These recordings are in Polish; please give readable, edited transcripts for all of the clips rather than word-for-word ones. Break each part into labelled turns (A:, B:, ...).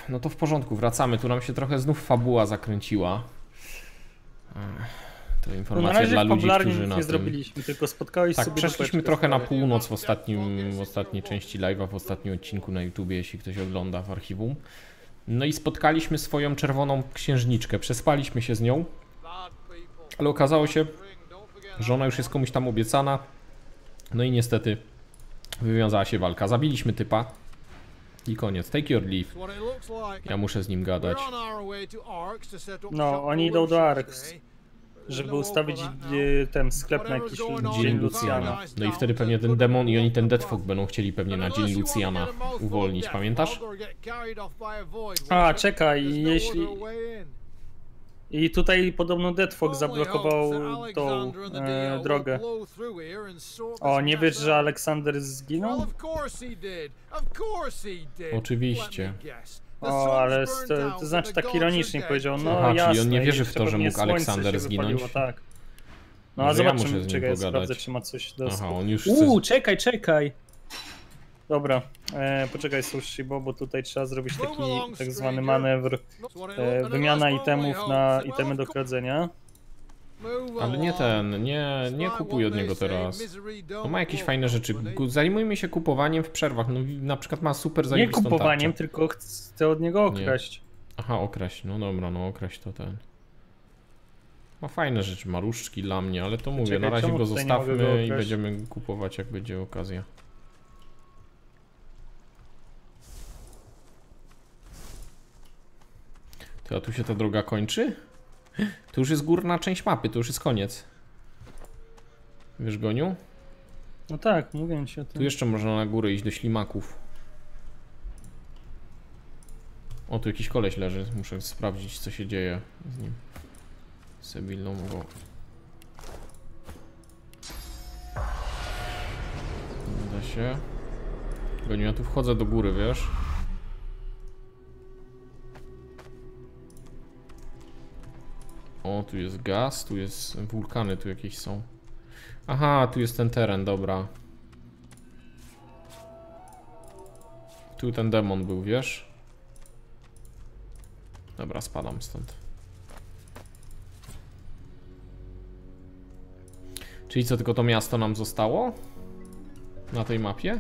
A: no to w porządku, wracamy. Tu nam się trochę znów fabuła zakręciła. To informacja dla ludzi, którzy na
B: nie zrobiliśmy, tylko spotkałeś
A: tak,
B: sobie
A: przeszliśmy trochę na północ w ostatniej części live'a, w ostatnim odcinku na YouTubie, jeśli ktoś ogląda w archiwum. No i spotkaliśmy swoją czerwoną księżniczkę, przespaliśmy się z nią, ale okazało się, że ona już jest komuś tam obiecana. No i niestety wywiązała się walka, zabiliśmy typa i koniec, take your leave. Ja muszę z nim gadać.
B: No, oni idą do Arx, żeby ustawić ten sklep na jakiś dzień Lucjana.
A: No i wtedy pewnie ten demon i oni ten Deathfog będą chcieli pewnie na dzień Lucjana uwolnić, pamiętasz?
B: A, czekaj, jeśli... I tutaj podobno Deathfog zablokował tą drogę. O, nie wiesz, że Aleksander zginął?
A: Oczywiście.
B: O, ale to znaczy tak ironicznie powiedział, no
A: aha,
B: jasne.
A: czyli on nie wierzy w to, że mógł Aleksander zginąć?
B: Tak. No a zobaczymy, czekaj, sprawdzę, czy ma coś do...
A: Aha, on już
B: czekaj! Dobra, poczekaj Sushi, bo tutaj trzeba zrobić taki tak zwany manewr, wymiana itemów na itemy do kradzenia.
A: Ale nie ten, nie kupuj od niego teraz. No ma jakieś fajne rzeczy. Zajmujmy się kupowaniem w przerwach. No na przykład ma super zajebistą
B: Nie kupowaniem,
A: tarczę.
B: tylko chcę od niego okraść.
A: Nie. Aha, okraść. No dobra, no okraść to ten. Ma fajne rzeczy, ma różdżki dla mnie, ale to mówię,
B: czekaj,
A: na razie go zostawmy i
B: go
A: będziemy kupować, jak będzie okazja. To a tu się ta droga kończy? To już jest górna część mapy, to już jest koniec. Wiesz, Goniu?
B: No tak, mówię ci o tym.
A: Tu jeszcze można na górę iść do ślimaków. O, tu jakiś koleś leży, muszę sprawdzić, co się dzieje z nim. Sebilną go. Da się. Goniu, ja tu wchodzę do góry, wiesz? O, tu jest gaz, tu jest wulkany, tu jakieś są. Aha, tu jest ten teren, dobra. Tu ten demon był, wiesz? Dobra, spadam stąd. Czyli co, tylko to miasto nam zostało? Na tej mapie?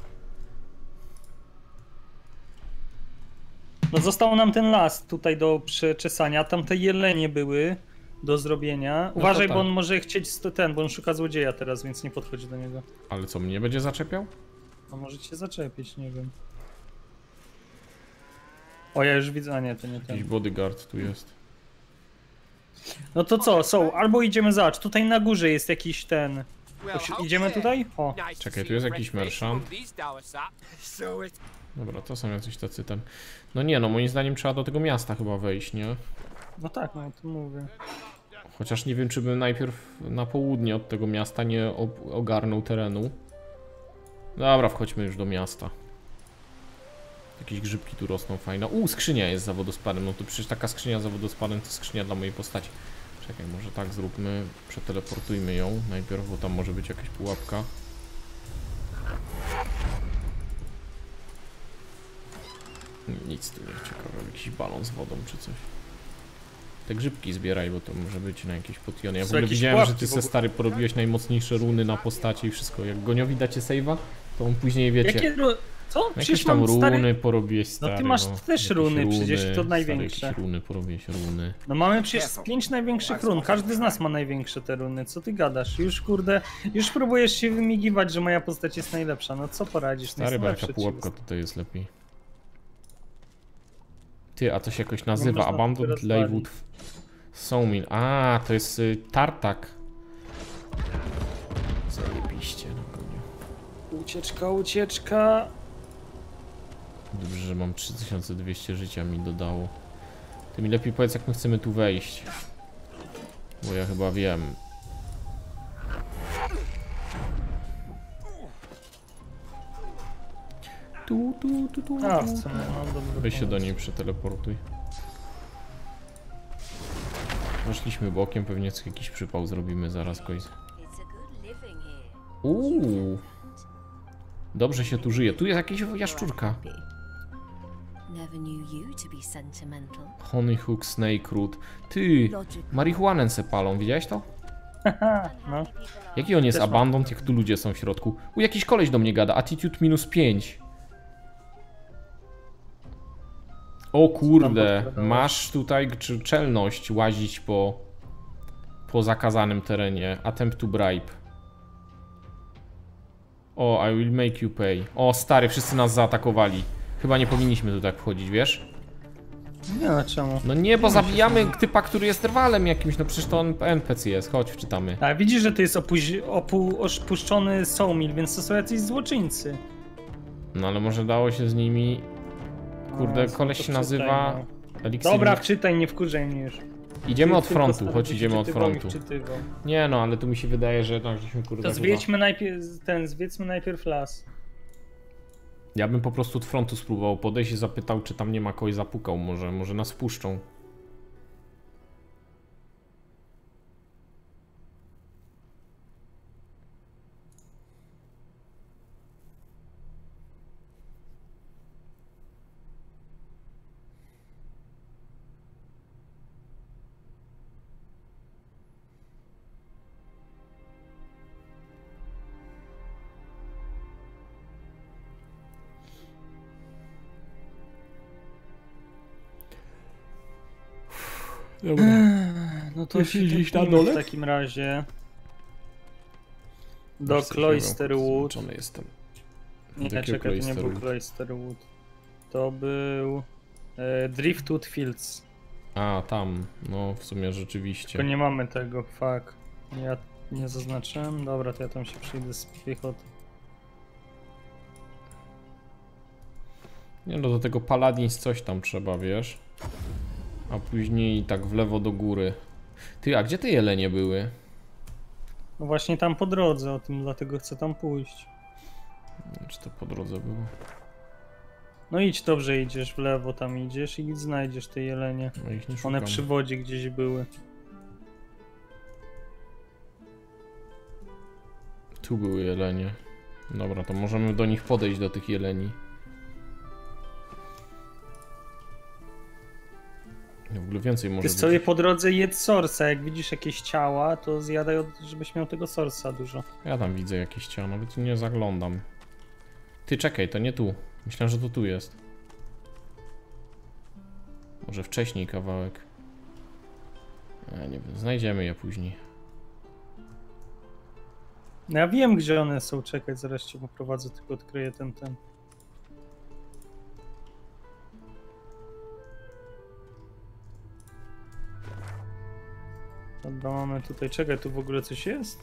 B: No został nam ten las tutaj do przeczesania, tam te jelenie były do zrobienia.
A: No
B: uważaj,
A: tak.
B: bo on może chcieć bo on szuka złodzieja teraz, więc nie podchodź do niego.
A: Ale co, mnie będzie zaczepiał?
B: A może cię zaczepić, nie wiem. O, ja już widzę, a nie, to nie ten.
A: Jakiś bodyguard tu jest.
B: No to co, albo idziemy zobacz, tutaj na górze jest jakiś ten... Idziemy tutaj? O.
A: Czekaj, tu jest jakiś merchant. Dobra, to są jacyś tacy ten... No nie, no moim zdaniem trzeba do tego miasta chyba wejść, nie?
B: No tak, no to mówię.
A: Chociaż nie wiem, czy bym najpierw na południe od tego miasta nie ogarnął terenu. Dobra, wchodźmy już do miasta. Jakieś grzybki tu rosną fajne. Skrzynia jest za wodospadem. No to przecież taka skrzynia za wodospadem to skrzynia dla mojej postaci. Czekaj, może tak zróbmy. Przeteleportujmy ją najpierw, bo tam może być jakaś pułapka. Nic tu nie ciekawe. Jakiś balon z wodą czy coś. Te grzybki zbieraj, bo to może być na jakieś potiony. Ja w ogóle widziałem, że ty se stary porobiłeś najmocniejsze runy na postaci i wszystko. Jak Goniowi dacie save'a, to on później wiecie.
B: Co?
A: Jakieś tam runy porobiłeś, stary.
B: No ty masz też runy, przecież to największe.
A: Jakieś runy porobiłeś, runy.
B: No mamy przecież 5 największych run, każdy z nas ma największe te runy, co ty gadasz? Już kurde, już próbujesz się wymigiwać, że moja postać jest najlepsza, no co poradzisz?
A: Stary, jaka pułapka tutaj jest lepiej. Ty, a to się jakoś nazywa, Abandoned Leywood Sawmill. A, to jest tartak. Zajebiście na koniu.
B: Ucieczka.
A: Dobrze, że mam 3200 życia mi dodało. Ty mi lepiej powiedz, jak my chcemy tu wejść. Bo ja chyba wiem.
B: A, w sumie, no dobra.
A: Weź się do niej przeteleportuj. Weszliśmy bokiem, pewnie jakiś przypał zrobimy zaraz końca. Dobrze się tu żyje. Tu jest jakaś jaszczurka.
C: Never knew you to be sentimental.
A: Honeyhook Snake Root. Ty, marihuanę se palą, widziałeś to?
B: No.
A: Jaki on jest
B: Też mam.
A: abandon, jak tu ludzie są w środku? Jakiś koleś do mnie gada, attitude -5. O kurde, masz tutaj czelność łazić po zakazanym terenie. Attempt to bribe. O, I will make you pay. O, stary, wszyscy nas zaatakowali. Chyba nie powinniśmy tu tak wchodzić, wiesz?
B: Nie wiem czemu.
A: No nie, bo zabijamy typa, który jest rywalem jakimś, no przecież to on NPC jest, chodź, wczytamy.
B: A widzisz, że to jest opuszczony Sawmill, więc to są jacyś złoczyńcy.
A: No ale może dało się z nimi... Kurde,
B: No,
A: koleś
B: to
A: się
B: czytaj,
A: nazywa...
B: no.
A: Elixir...
B: Dobra, wczytaj, nie wkurzaj mnie już.
A: Idziemy od
B: Tylko
A: frontu,
B: stary
A: chodź,
B: byś
A: idziemy od
B: wczytywał i
A: frontu.
B: wczytywał.
A: Nie no, ale tu mi się wydaje, że jednak żeśmy kurde...
B: To
A: chyba-
B: zwiedzmy najpierw las.
A: Ja bym po prostu od frontu spróbował podejść i zapytał, czy tam nie ma kogoś, zapukał, może nas wpuszczą. Dobra.
B: No to
A: Jeśli
B: się
A: gdzieś na
B: tepnijmy
A: dole?
B: w takim razie. Do Cloisterwood.
A: Zmęczony jestem.
B: Nie,
A: Jakiego
B: czekaj, to nie był
A: Cloisterwood?
B: Cloisterwood. To był Driftwood Fields.
A: A, tam. No, w sumie
B: Tylko
A: rzeczywiście.
B: nie mamy tego, fuck. Ja nie zaznaczyłem. Dobra, to ja tam się przyjdę z piechoty.
A: Nie no, do tego Paladins coś tam trzeba, wiesz? A później tak w lewo do góry. Ty, a gdzie te jelenie były?
B: No właśnie tam po drodze, o tym dlatego chcę tam pójść.
A: Nie wiem, czy to po drodze było?
B: No idź, dobrze idziesz, w lewo tam idziesz i znajdziesz te jelenie.
A: No ich nie szukam.
B: One przy wodzie gdzieś były.
A: Tu były jelenie. Dobra, to możemy do nich podejść, do tych jeleni. W ogóle więcej może
B: Ty
A: być.
B: sobie po drodze jedz sorsa, jak widzisz jakieś ciała, to zjadaj, żebyś miał tego sorsa dużo.
A: Ja tam widzę jakieś ciało, nawet nie zaglądam. Ty, czekaj, to nie tu. Myślałem, że to tu jest. Może wcześniej kawałek. Ja nie wiem, znajdziemy je później.
B: No ja wiem, gdzie one są, czekaj, zaraz cię poprowadzę, tylko odkryję ten. Dobra, mamy tutaj, czekaj, tu w ogóle coś jest?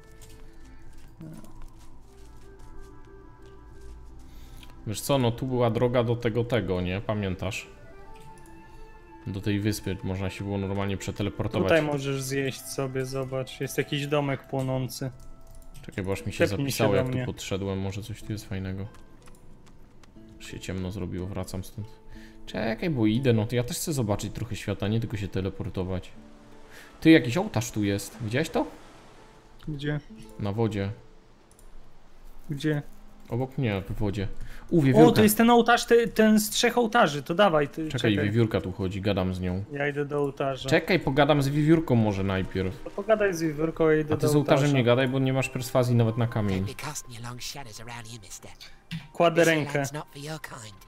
A: Wiesz co, no tu była droga do tego, nie? Pamiętasz? Do tej wyspy można się było normalnie przeteleportować.
B: Tutaj możesz zjeść sobie, zobacz, jest jakiś domek płonący.
A: Czekaj, bo aż mi się
B: Tepnij
A: zapisało,
B: się do
A: jak tu
B: mnie.
A: podszedłem. Może coś tu jest fajnego. Już się ciemno zrobiło, wracam stąd. Czekaj, bo idę, no to ja też chcę zobaczyć trochę świata, nie tylko się teleportować. Ty, jakiś ołtarz tu jest. Widziałeś to?
B: Gdzie?
A: Na wodzie.
B: Gdzie?
A: Obok mnie, w wodzie.
B: O,
A: Wiewiórka.
B: to jest ten ołtarz, ten z 3 ołtarzy, to dawaj, ty,
A: Czekaj, wiewiórka tu chodzi, gadam z nią.
B: Ja idę do ołtarza.
A: Czekaj, pogadam z wiewiórką może najpierw.
B: To pogadaj z wiewiórką, ja idę
A: A ty
B: do
A: z ołtarzem
B: ołtarza.
A: nie gadaj, bo nie masz perswazji nawet na kamień.
D: Be casting your long shadows around here, mister.
B: Kładę
D: This
B: rękę,
D: land's not for your kind.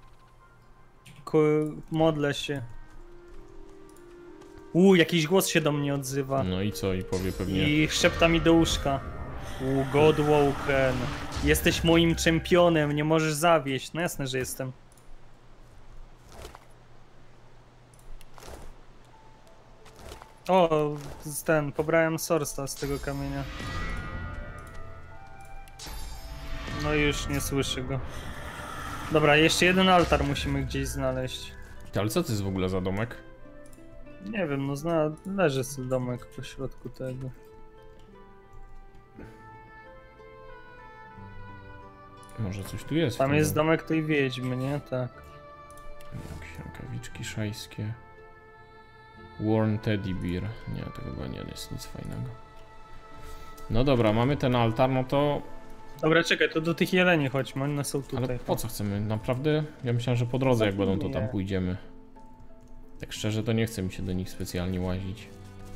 B: modlę się. Jakiś głos się do mnie odzywa.
A: No i co? I powie pewnie...
B: I szepta mi do łóżka. Godwoken, jesteś moim czempionem, nie możesz zawieść. No jasne, że jestem. O, pobrałem sorsa z tego kamienia. No i już nie słyszę go. Dobra, jeszcze jeden altar musimy gdzieś znaleźć.
A: Ty, ale co to jest w ogóle za domek?
B: Nie wiem, no leży sobie domek po środku tego.
A: Może coś tu jest.
B: Tam
A: w tym
B: jest
A: domku.
B: domek tej wiedźmy, nie? Tak.
A: Jakieś rękawiczki szajskie. Worn Teddy Bear. Nie, to chyba nie jest nic fajnego. No dobra, mamy ten altar, no to
B: Dobra, czekaj, to do tych jeleni chodźmy, one są
A: Ale
B: tutaj.
A: po co chcemy? Naprawdę? Ja myślałem, że po drodze jak będą to tam
B: Nie.
A: pójdziemy. Tak szczerze to nie chce mi się do nich specjalnie łazić.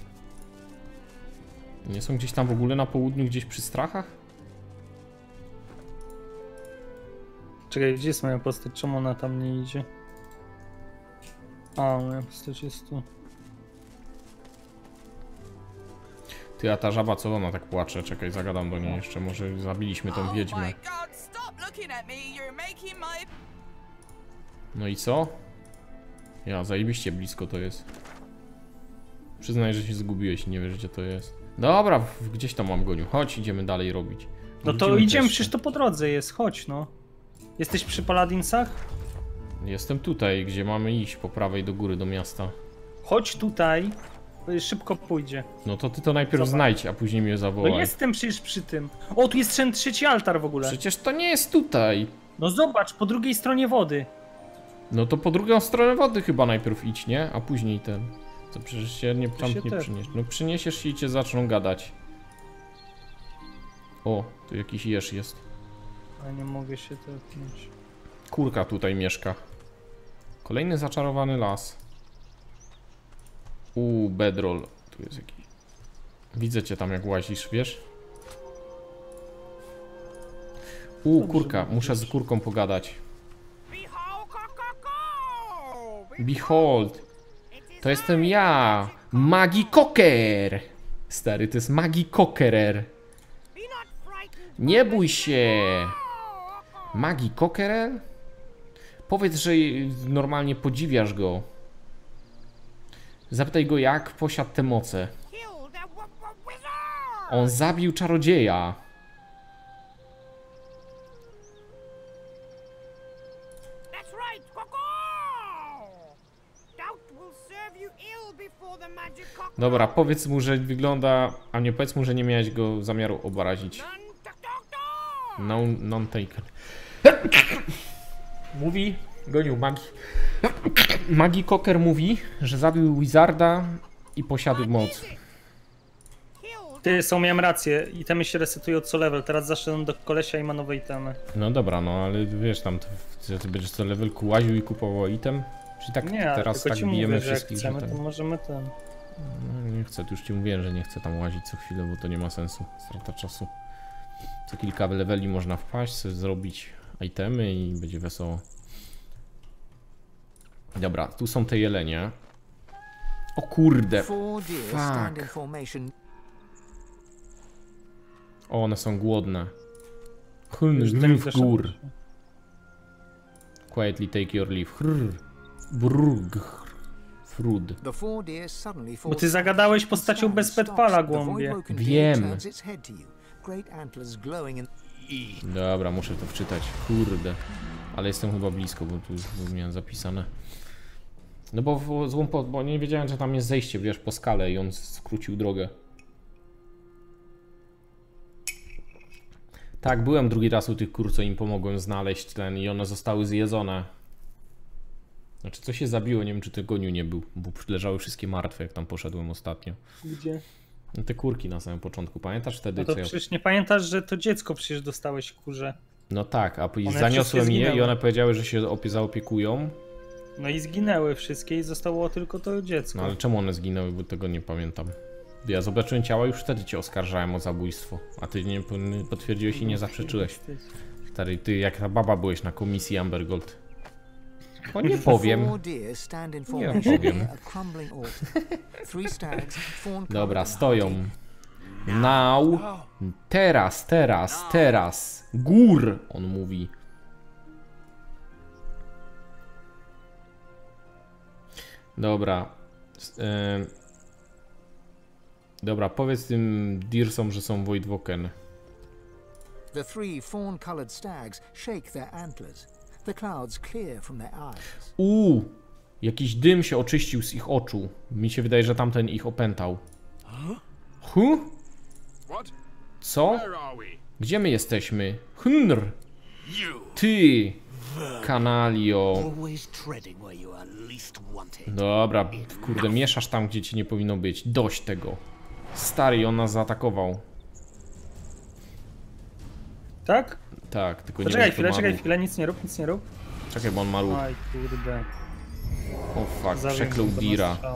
A: Nie są gdzieś tam w ogóle na południu, gdzieś przy strachach?
B: Czekaj, gdzie jest moja postać? Czemu ona tam nie idzie? A, moja postać jest tu.
A: Ty, a ta żaba co ona tak płacze? Czekaj, zagadam do niej jeszcze, może zabiliśmy tą wiedźmę. No i co? Ja, zajebiście blisko to jest. Przyznaj, że się zgubiłeś i nie wiesz, gdzie to jest. Dobra, gdzieś tam mam goniu. Chodź, idziemy dalej robić.
B: No to
A: Widzimy
B: idziemy,
A: też-
B: przecież to po drodze jest, chodź no. Jesteś przy Paladinsach?
A: Jestem tutaj, gdzie mamy iść po prawej do góry, do miasta.
B: Chodź tutaj, szybko pójdzie.
A: No to ty to najpierw
B: Zobacz.
A: znajdź, a później mnie
B: No
A: zawołaj.
B: jestem przecież przy tym. O, tu jest ten trzeci altar w ogóle.
A: Przecież to nie jest tutaj.
B: No zobacz, po drugiej stronie wody.
A: No to po drugą stronę wody chyba najpierw idź, nie? A później ten. To przecież się nie, tam
B: się
A: nie
B: też.
A: przyniesiesz. No przyniesiesz się i cię zaczną gadać. O, tu jakiś jeż jest.
B: A nie mogę się tepnąć.
A: Kurka tutaj mieszka. Kolejny zaczarowany las. Bedroll. Tu jest jakiś. Widzę cię tam jak łazisz, wiesz? Kurka. Muszę z kurką pogadać. Behold. To jestem ja. Magi Cocker. Stary, to jest Magi Cockerer. Nie bój się. Magi Cockerer? Powiedz, że normalnie podziwiasz go. Zapytaj go, jak posiadł te moce. On zabił czarodzieja. Dobra, powiedz mu, że wygląda... A nie, powiedz mu, że nie miałeś go zamiaru obrazić. Non taken. Mówi... Gonił Magi... Magi Cocker mówi, że zabił Wizarda i posiadł moc.
B: Ty, miałem rację, itemy się resetują co level, teraz zaszedłem do kolesia i ma nowe itemy.
A: No dobra, no ale wiesz tam, ty będziesz co levelku łaził i kupował item? Czyli tak
B: Nie,
A: teraz
B: tylko
A: tak
B: ci
A: bijemy
B: mówię, że jak
A: wszystkich,
B: chcemy,
A: że
B: to
A: ten...
B: możemy ten.
A: No, nie chcę, to już ci mówiłem, że nie chcę tam łazić co chwilę, bo to nie ma sensu, strata czasu. Co kilka leveli można wpaść, sobie zrobić itemy i będzie wesoło. Dobra, tu są te jelenie. O kurde, fuck. O, one są głodne. Leave gór. Quietly take your leave. Frud.
B: Bo ty zagadałeś postacią bez petpala, głąbie.
A: Wiem. Dobra, muszę to wczytać. Kurde. Ale jestem chyba blisko, bo tu już miałem zapisane. No bo bo nie wiedziałem, że tam jest zejście, wiesz, po skale i on skrócił drogę. Tak, byłem drugi raz u tych kur, co im pomogłem znaleźć ten i one zostały zjedzone. Znaczy, co się zabiło, nie wiem, czy to goniu nie był, bo leżały wszystkie martwe, jak tam poszedłem ostatnio.
B: Gdzie?
A: No te kurki na samym początku, pamiętasz wtedy,
B: No to
A: co ja...
B: przecież nie pamiętasz, że to dziecko przecież dostałeś kurze.
A: No tak, a później
B: One
A: zaniosłem
B: wszystkie
A: je i
B: zginęły.
A: one powiedziały, że się zaopiekują.
B: No i zginęły wszystkie i zostało tylko to dziecko.
A: No ale czemu one zginęły, bo tego nie pamiętam. Ja zobaczyłem ciała, już wtedy cię oskarżałem o zabójstwo, a ty nie potwierdziłeś i nie zaprzeczyłeś. Stary, ty jak ta baba byłeś na komisji Amber Gold. O, nie powiem. Nie powiem. Dobra, stoją. Now. Teraz. Gór, on mówi. Dobra. Dobra, powiedz tym Deersom, że są Voidwoken.
E: The three fawn-colored stags shake their antlers. The clouds clear from their eyes.
A: Jakiś dym się oczyścił z ich oczu. Mi się wydaje, że tamten ich opętał. Co? Gdzie my jesteśmy? Ty! Kanalio. Dobra, kurde, mieszasz tam, gdzie ci nie powinno być. Dość tego. Stary, on nas zaatakował.
B: Tak?
A: Tak, tylko nie
B: Poczekaj
A: wiem, kto
B: chwilę,
A: ma
B: chwilę, nic nie rób, nic nie rób.
A: ruch. Czekaj, bo on ma ruch.
B: Aj kurde.
A: O fuck,
B: Zawięź
A: przeklął
B: go na
A: Dira.
B: strzał.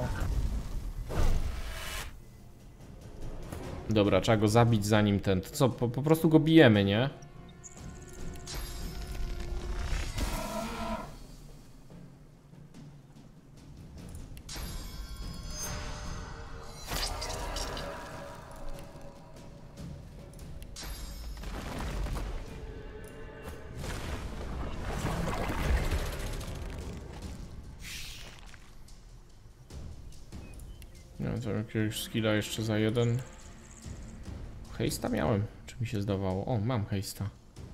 A: Dobra, trzeba go zabić zanim ten... To co, po prostu go bijemy, nie? Nie wiem, to jakiegoś skilla jeszcze za jeden. Hejsta miałem, czy mi się zdawało? O, mam hejsta.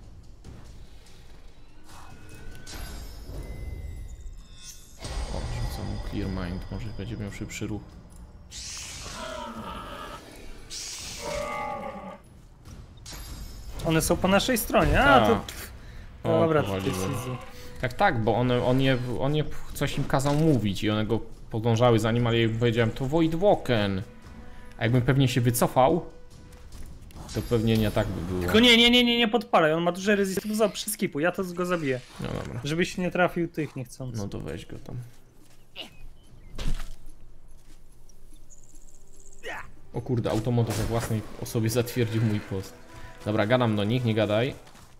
A: O, rzucam mu clear mind, może będzie miał szybszy ruch.
B: One są po naszej stronie, a
A: Tak.
B: to...
A: O,
B: Dobra, to
A: powaliłem.
B: jest easy.
A: Tak, bo on coś im kazał mówić i one go podążały za nim, ale jak powiedziałem, to Voidwalken. A jakbym pewnie się wycofał, to pewnie nie tak by było.
B: Tylko nie podpalaj, on ma duże resistów za przy skipu, ja to go zabiję.
A: No dobra,
B: Żebyś nie trafił tych niechcący.
A: no to weź go tam. O kurde, automat we własnej osobie zatwierdził mój post. Dobra, gadam do nich, nie gadaj.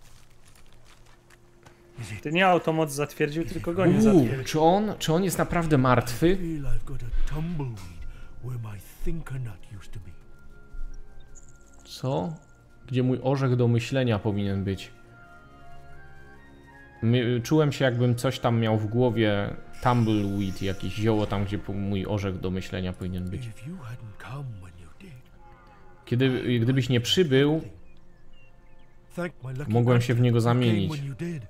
B: Ty nie automat zatwierdził, tylko go nie zatwierdził.
A: Czy on jest naprawdę martwy?
F: feel I've got a tumbleweed where my thinker nut used to be.
A: Co? Gdzie mój orzech do myślenia powinien być? Czułem się, jakbym coś tam miał w głowie. Tumbleweed, jakieś zioło tam, gdzie mój orzech do myślenia powinien być.
F: If you hadn't come when you did,
A: Gdybyś nie przybył,
F: thank my lucky
A: mogłem się w niego
F: you came
A: zamienić.
F: when you did.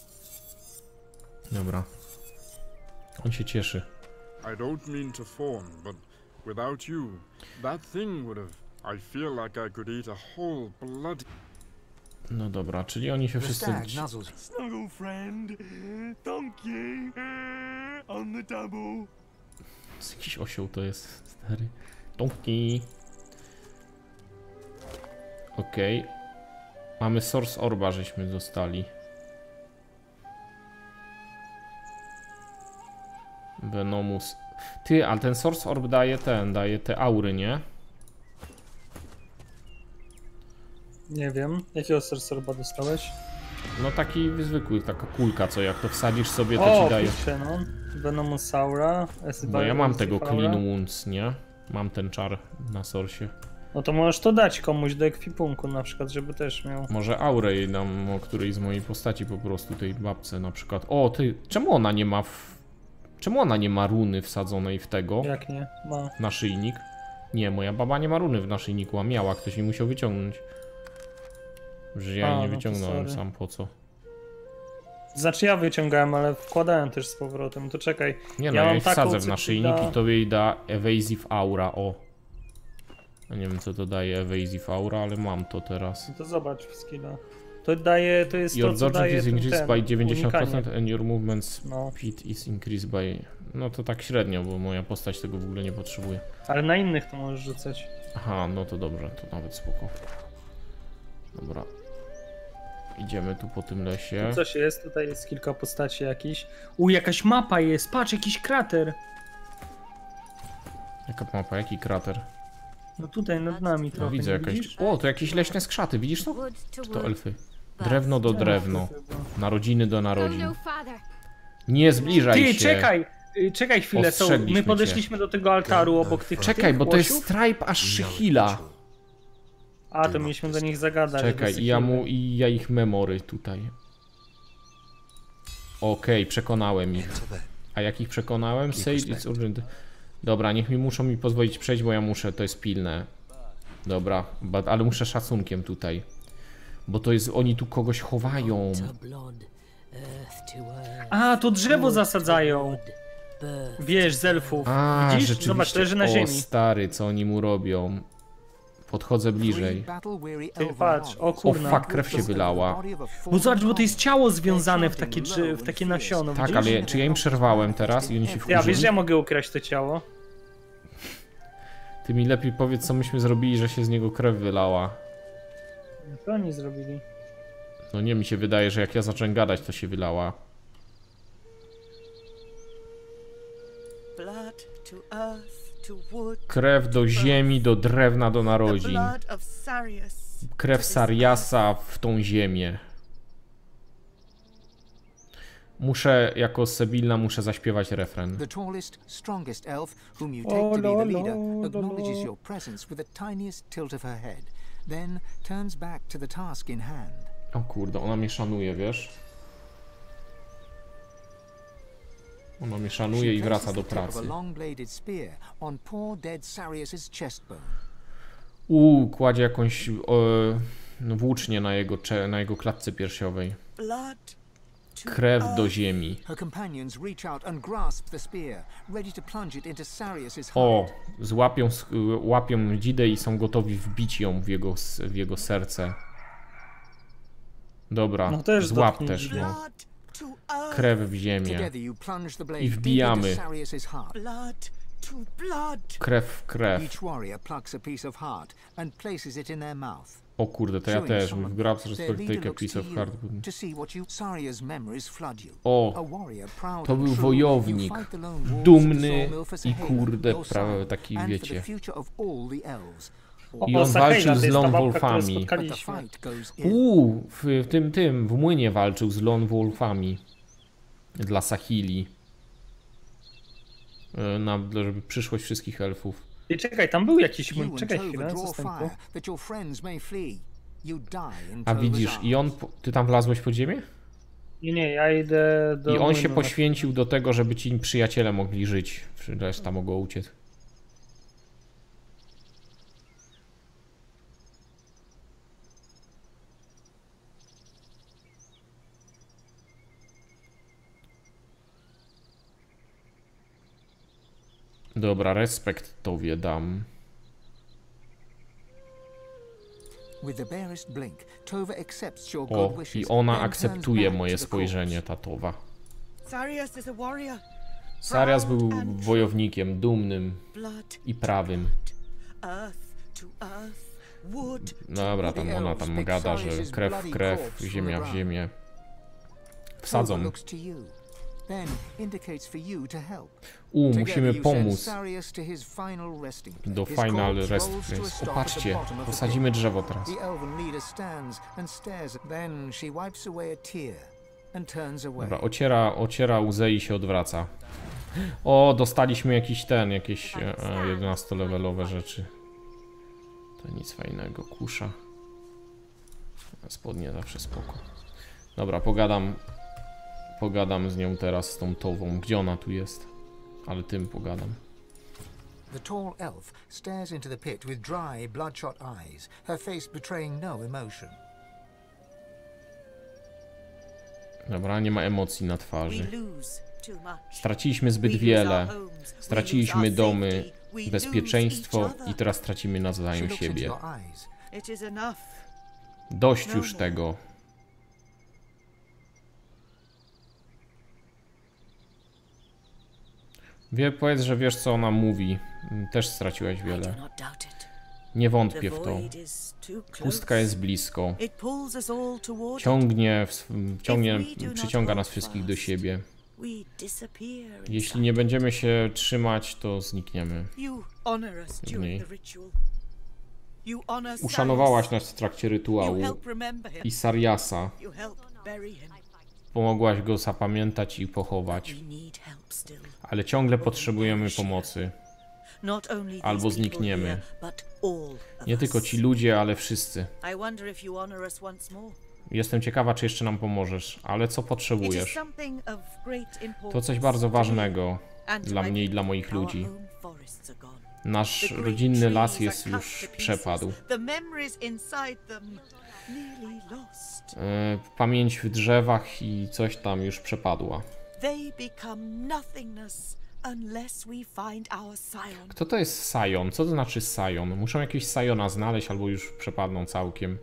A: Dobra. On się cieszy.
G: I don't mean to fawn, but without you, that thing would have... I feel like I could eat a whole bloody...
A: No dobra, czyli oni się
E: The
A: wszyscy...
E: stag nuzzles.
F: Snuggle friend, donkey, on the double.
A: Jakiś osioł to jest, stary. Donkey. Okej. Mamy Source Orba, żeśmy dostali. Venomus. Ty, ale ten Source Orb daje te aury, nie?
B: Nie wiem, jakiego sorcerba dostałeś?
A: No taki zwykły, taka kulka, co jak to wsadzisz sobie, to ci daje.
B: Kurczę, no. Venomusaura,
A: Bo ja mam tego Clean Wounds, nie? Mam ten czar na Source'ie.
B: No to możesz to dać komuś do ekwipunku na przykład, żeby też miał.
A: Może aurę jej dam o którejś z mojej postaci po prostu, tej babce na przykład. O, ty, czemu ona nie ma czemu ona nie ma runy wsadzonej w tego?
B: Jak nie? Ma.
A: Naszyjnik? Nie, moja baba nie ma runy w naszyjniku, a miała, ktoś mi musiał wyciągnąć. Że ja jej nie
B: no to
A: wyciągnąłem
B: sorry.
A: sam, po co?
B: Znaczy ja wyciągałem, ale wkładałem też z powrotem, to czekaj.
A: Nie no,
B: Ja
A: ja
B: mam
A: jej
B: taką,
A: wsadzę w
B: co
A: naszyjnik
B: da-
A: i to jej da Evasive Aura, o. Ja nie wiem co to daje Evasive Aura, ale mam to teraz.
B: No to zobacz w skilla. To daje, to jest
A: Your
B: to, co
A: dodge
B: daje
A: is
B: ten,
A: increased by 90%
B: unikanie.
A: and your movement
B: No,
A: speed is increased by... No to tak średnio, bo moja postać tego w ogóle nie potrzebuje.
B: ale na innych to możesz rzucać.
A: Aha, no to dobrze, to nawet spoko. Dobra. Idziemy tu po tym lesie.
B: Tu coś jest, tutaj jest kilka postaci jakichś. Jakaś mapa jest, patrz, jakiś krater.
A: Jaka mapa, jaki krater?
B: No tutaj nad nami
A: No,
B: trochę,
A: widzę
B: nie
A: jakaś...
B: widzisz?
A: O, to jakieś leśne skrzaty, widzisz to?
C: Wood to
A: Czy to
C: wood.
A: elfy? Drewno do drewno. Narodziny do
C: Go
A: narodzin.
C: no farther.
A: Nie zbliżaj
B: Ty,
A: się.
B: czekaj chwilę,
A: Ostrzegliśmy
B: my
A: cię.
B: podeszliśmy do tego altaru obok tych
A: Czekaj,
B: tych
A: bo to jest
B: łosiów?
A: Stripe aż Shihila.
B: A, to mieliśmy do nich zagadać.
A: Czekaj,
B: do
A: i ja ich memory tutaj. Okej, przekonałem ich. A jak ich przekonałem? Say it's urgent. Dobra, muszą mi pozwolić przejść, bo ja muszę, to jest pilne. Dobra, ale muszę szacunkiem tutaj. Bo to jest, oni tu kogoś chowają.
D: To blood, earth to earth.
B: A, to drzewo zasadzają.
D: Birth.
B: Wiesz, z elfów.
A: A,
B: Widzisz?
A: rzeczywiście.
B: Zobacz, leży na
A: O,
B: ziemi.
A: stary, co oni mu robią? Podchodzę bliżej.
B: Ty patrz, o kurna.
A: fuck, krew się wylała.
B: Bo zobacz, bo to jest ciało związane w takie nasiono,
A: Tak,
B: widzisz?
A: ale czy ja im przerwałem teraz i oni się
B: Ja wiesz,
A: wkurzyli?
B: że ja mogę ukraść to ciało?
A: Ty mi lepiej powiedz, co myśmy zrobili, że się z niego krew wylała.
B: Co oni zrobili?
A: No nie, mi się wydaje, że jak ja zacząłem gadać, to się wylała.
H: Blood to earth, to wood,
A: Krew do ziemi, do drewna, do
H: the
A: narodzin.
H: blood of Sarius.
A: Krew Sariasa w tą ziemię. Muszę, jako Sybilla, muszę zaśpiewać refren.
E: The tallest, strongest elf, whom you take to be the leader, acknowledges your presence with the tiniest tilt of her head, then turns back to the task in hand.
A: O kurde, ona mnie szanuje, wiesz? Ona mnie szanuje i wraca do pracy. Kładzie jakąś no, włócznię na jego klatce piersiowej. Krew do ziemi. O, łapią dzidę i są gotowi wbić ją w jego serce. Dobra,
B: no też
A: złap też, no. Krew w ziemię. I wbijamy. Krew w krew. O kurde, to ja też. We've grabbed respect a piece of heart. O, to był wojownik. Dumny i kurde, taki wiecie. I on walczył z Lone Wolfami. W młynie walczył z Lone Wolfami. Dla Sahili. Żeby przyszłość wszystkich elfów.
B: I czekaj, tam był jakiś młyn. Czekaj chwilę, co z tym tu?
A: A widzisz, i on... Ty tam wlazłeś pod ziemię?
B: Nie, ja idę do...
A: I on się poświęcił do tego, żeby ci przyjaciele mogli żyć. Reszta mogła uciec. Dobra, respekt tobie dam. O, i ona akceptuje moje spojrzenie, tatowa. Sarias był wojownikiem, dumnym i prawym. Dobra, tam ona tam gada, że krew w krew, ziemia w ziemię. Wsadzą. Musimy pomóc do Final Rest Place. Popatrzcie, posadzimy drzewo teraz. Dobra, ociera łzę i się odwraca. O, dostaliśmy jakieś 11-levelowe rzeczy. To nic fajnego, kusza. Spodnie zawsze spoko. Dobra, pogadam z nią teraz, z tą Tową. Gdzie ona tu jest? Ale tym pogadam.
E: The tall elf stares into the pit with dry, bloodshot eyes, her face betraying no emotion.
A: Dobra, nie ma emocji na twarzy. Straciliśmy zbyt wiele. Straciliśmy domy, bezpieczeństwo i teraz tracimy nawzajem siebie. Dość już tego. Powiedz, że wiesz, co ona mówi. Też straciłaś wiele. Nie wątpię w to. Pustka jest blisko. Przyciąga nas wszystkich do siebie. Jeśli nie będziemy się trzymać, to znikniemy. Uszanowałaś nas w trakcie rytuału i Sariasa. Pomogłaś go zapamiętać i pochować. Ale ciągle potrzebujemy pomocy. Albo znikniemy. Nie tylko ci ludzie, ale wszyscy. Jestem ciekawa, czy jeszcze nam pomożesz. Ale co potrzebujesz? To coś bardzo ważnego dla mnie i dla moich ludzi. Nasz rodzinny las jest już przepadł. Pamięć w drzewach i coś tam już przepadła. Kto to jest Sion? Co to znaczy Sion? Muszą jakiegoś Siona znaleźć, albo już przepadną całkiem.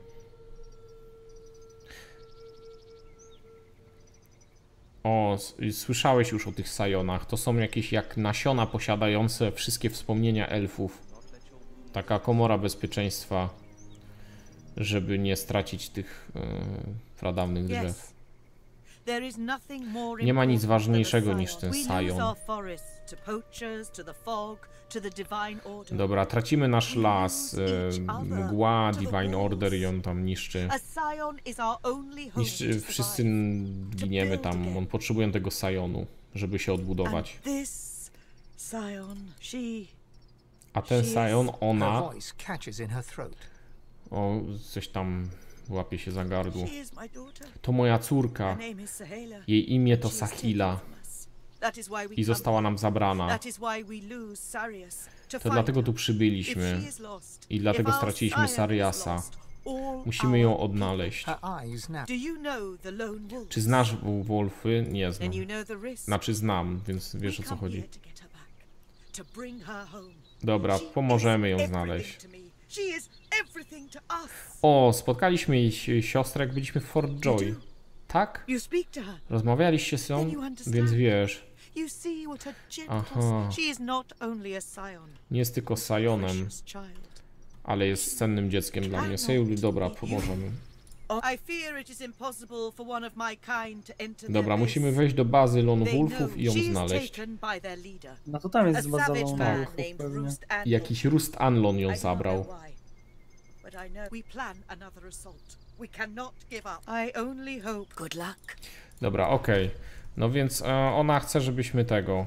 A: O, słyszałeś już o tych Sionach. To są jakieś jak nasiona posiadające wszystkie wspomnienia elfów. Taka komora bezpieczeństwa. żeby nie stracić tych pradawnych drzew.
H: Yes. There is nothing more
A: Nie ma nic
H: important than a
A: ważniejszego niż
H: scion.
A: ten
H: We lose
A: Scion.
H: our forests to poachers, to the fog, to the divine order.
A: Dobra, tracimy nasz las, mgła, Divine Order i on tam niszczy.
H: A scion is our only home
A: Niszczy,
H: to
A: wszyscy
H: survive.
A: giniemy tam, on potrzebuje tego Scionu, żeby się odbudować.
H: And this scion, she
A: A ten Scion,
E: Her
A: ona,
E: voice catches in her throat.
A: o, coś tam łapie się za gardło.
H: she is my daughter.
A: To moja córka,
H: Her name is Sahela.
A: jej imię to
H: She is taken
A: Sahila
H: from us. That is why we
A: i
H: come
A: została
H: here.
A: nam zabrana.
H: That is why we lose Sarius. To
A: To
H: find
A: dlatego
H: her.
A: tu
H: If
A: przybyliśmy
H: she is lost,
A: i dlatego
H: if our
A: straciliśmy
H: scion is
A: Sariasa.
H: lost, all
A: Musimy ją
H: our
A: odnaleźć.
E: Her eyes now.
H: Do you know the lone wolf?
A: Czy znasz Wolfy? Nie znam.
H: Then you know the risk.
A: Znaczy znam, więc wiesz o
H: We
A: co
H: come
A: chodzi.
H: here to get her back, to bring her home.
A: Dobra,
H: She
A: pomożemy
H: is
A: ją
H: everything
A: znaleźć.
H: to me. She is everything to us.
A: O, spotkaliśmy jej siostrę, jak byliśmy w Fort Joy. Tak?
H: You speak to her.
A: Rozmawialiście z nią, więc wiesz.
H: You see what a
A: Aha.
H: gentle. She is not only a scion,
A: Nie jest tylko Sionem,
H: precious child.
A: ale jest cennym dzieckiem dla mnie. Sejul, dobra, pomożemy.
H: I fear it is impossible for one of my kind to enter their
A: Dobra,
H: base.
A: musimy wejść do bazy Lone
H: They know
A: Wolfów i ją
H: she is
A: znaleźć.
H: taken by their leader.
B: No to tam
H: A
B: jest baza
H: savage
B: Lone
H: man
B: Wolfów
H: named
B: pewnie.
H: Roost Anlon.
A: Jakiś Rust Anlon ją
H: I do not know
A: zabrał.
H: why, but I know we plan another assault. We cannot give up. I only hope.
C: Good luck.
A: Dobra, okej. No więc ona chce, żebyśmy tego...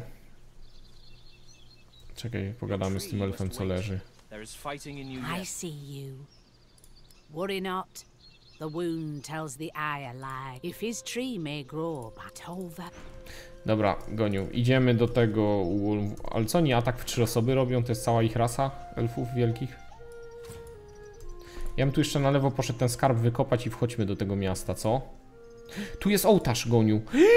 A: Czekaj, pogadamy z tym elfem, co leży.
I: There is fighting in you
D: I
I: yet.
D: see you. Worry not. The wound tells the eye a lie. If his tree may grow, but over.
A: Dobra, Goniu, idziemy do tego... Ale co oni atak w 3 osoby robią? To jest cała ich rasa elfów wielkich? Ja bym tu jeszcze na lewo poszedł ten skarb wykopać i wchodźmy do tego miasta, co? Tu jest ołtarz, Goniu.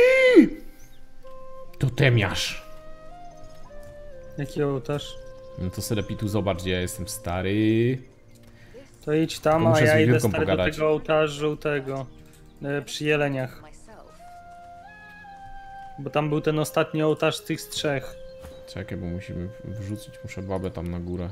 A: To temiasz.
B: Jaki ołtarz?
A: No to sobie lepiej tu zobacz, gdzie ja jestem stary.
B: To idź tam,
A: Tylko
B: a
A: muszę z
B: ja idę
A: wiewiórką
B: stary do
A: pogadać.
B: tego ołtarzu tego przy jeleniach. Bo tam był ten ostatni ołtarz z tych z 3.
A: Czekaj, bo musimy wrzucić, muszę babę tam na górę.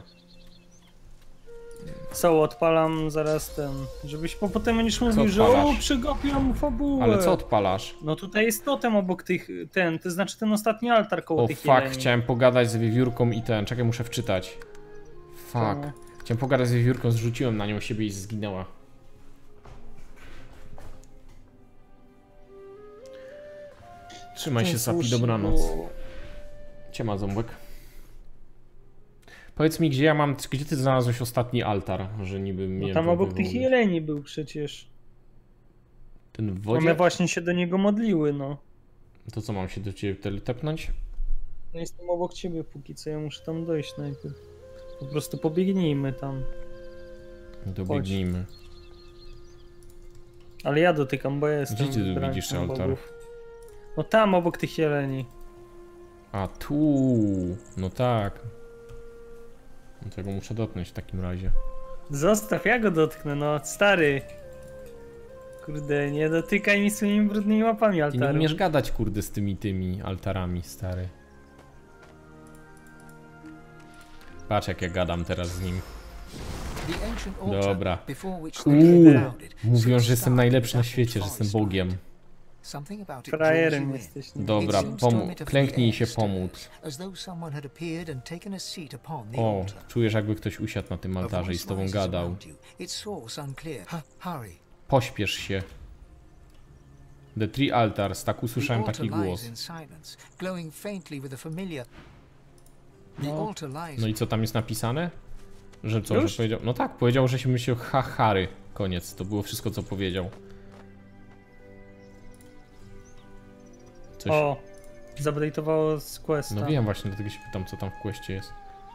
B: Co, odpalam zaraz ten, żebyś potem będziesz mówił, że
A: odpalasz?
B: przegapiam fabułę.
A: Ale co odpalasz?
B: No tutaj jest totem obok tych, to znaczy ten ostatni altar koło
A: O
B: tych
A: fuck,
B: jeleni.
A: chciałem pogadać z wiewiórką i ten, czekaj, muszę wczytać. Fuck.
B: Co?
A: Chciałem pogadać z wiewiórką, zrzuciłem na nią siebie i zginęła. Trzymaj się, Sapi, dobranoc. Ciema, ząbek. Powiedz mi, gdzie ja mam, gdzie ty znalazłeś ostatni altar, że niby
B: No
A: miałem
B: tam obok tych
A: wywołać?
B: jeleni był przecież.
A: Ten w wodzie?
B: One właśnie się do niego modliły, no.
A: To co, mam się do ciebie telepnąć?
B: No jestem obok ciebie póki co, ja muszę tam dojść najpierw. Po prostu pobiegnijmy tam.
A: Dobiegnijmy.
B: Ale ja dotykam, bo ja jestem
A: Gdzie ty tu
B: wybrańcem
A: widzisz altar?
B: bogów. No tam obok tych jeleni.
A: A tu, no tak. No tego muszę dotknąć w takim razie.
B: Zostaw, ja go dotknę, no stary. Kurde, nie dotykaj mi swoimi brudnymi łapami
A: Ty nie
B: altaru.
A: umiesz gadać, kurde, z tymi altarami, stary. Patrz, jak ja gadam teraz z nim.
E: The ancient altar,
A: Dobra.
E: before which the king founded,
A: Mówią, że
E: sits
A: jestem
E: stark
A: najlepszy na
E: in
A: świecie, że
E: forest
A: jestem Bogiem.
E: Something about it
B: Frajerem
E: draws you in.
B: jesteś. Nie?
A: Dobra,
E: It seems to emit a
A: klęknij i
E: free
A: się
E: air
A: pomóc.
E: stir, as though someone had appeared and taken a seat upon the
A: O,
E: altar.
A: czujesz, jakby ktoś usiadł na tym
E: A
A: altarze i
E: voice
A: z tobą
E: rises
A: gadał.
E: around you, its source unclear. Hurry.
A: Pośpiesz się. The Tree Altars, tak
E: The
A: usłyszałem
E: altar
A: taki
E: lies
A: głos.
E: in silence, glowing faintly with a familiar. The
B: No.
E: altar lies.
A: No i co tam jest napisane? Że co,
B: Już?
A: że powiedział? No tak, powiedział, że się myśli Harry. Koniec, to było wszystko, co powiedział. Coś...
B: O, zupdate'owało z questa.
A: No wiem właśnie, dlatego się pytam, co tam w questie jest.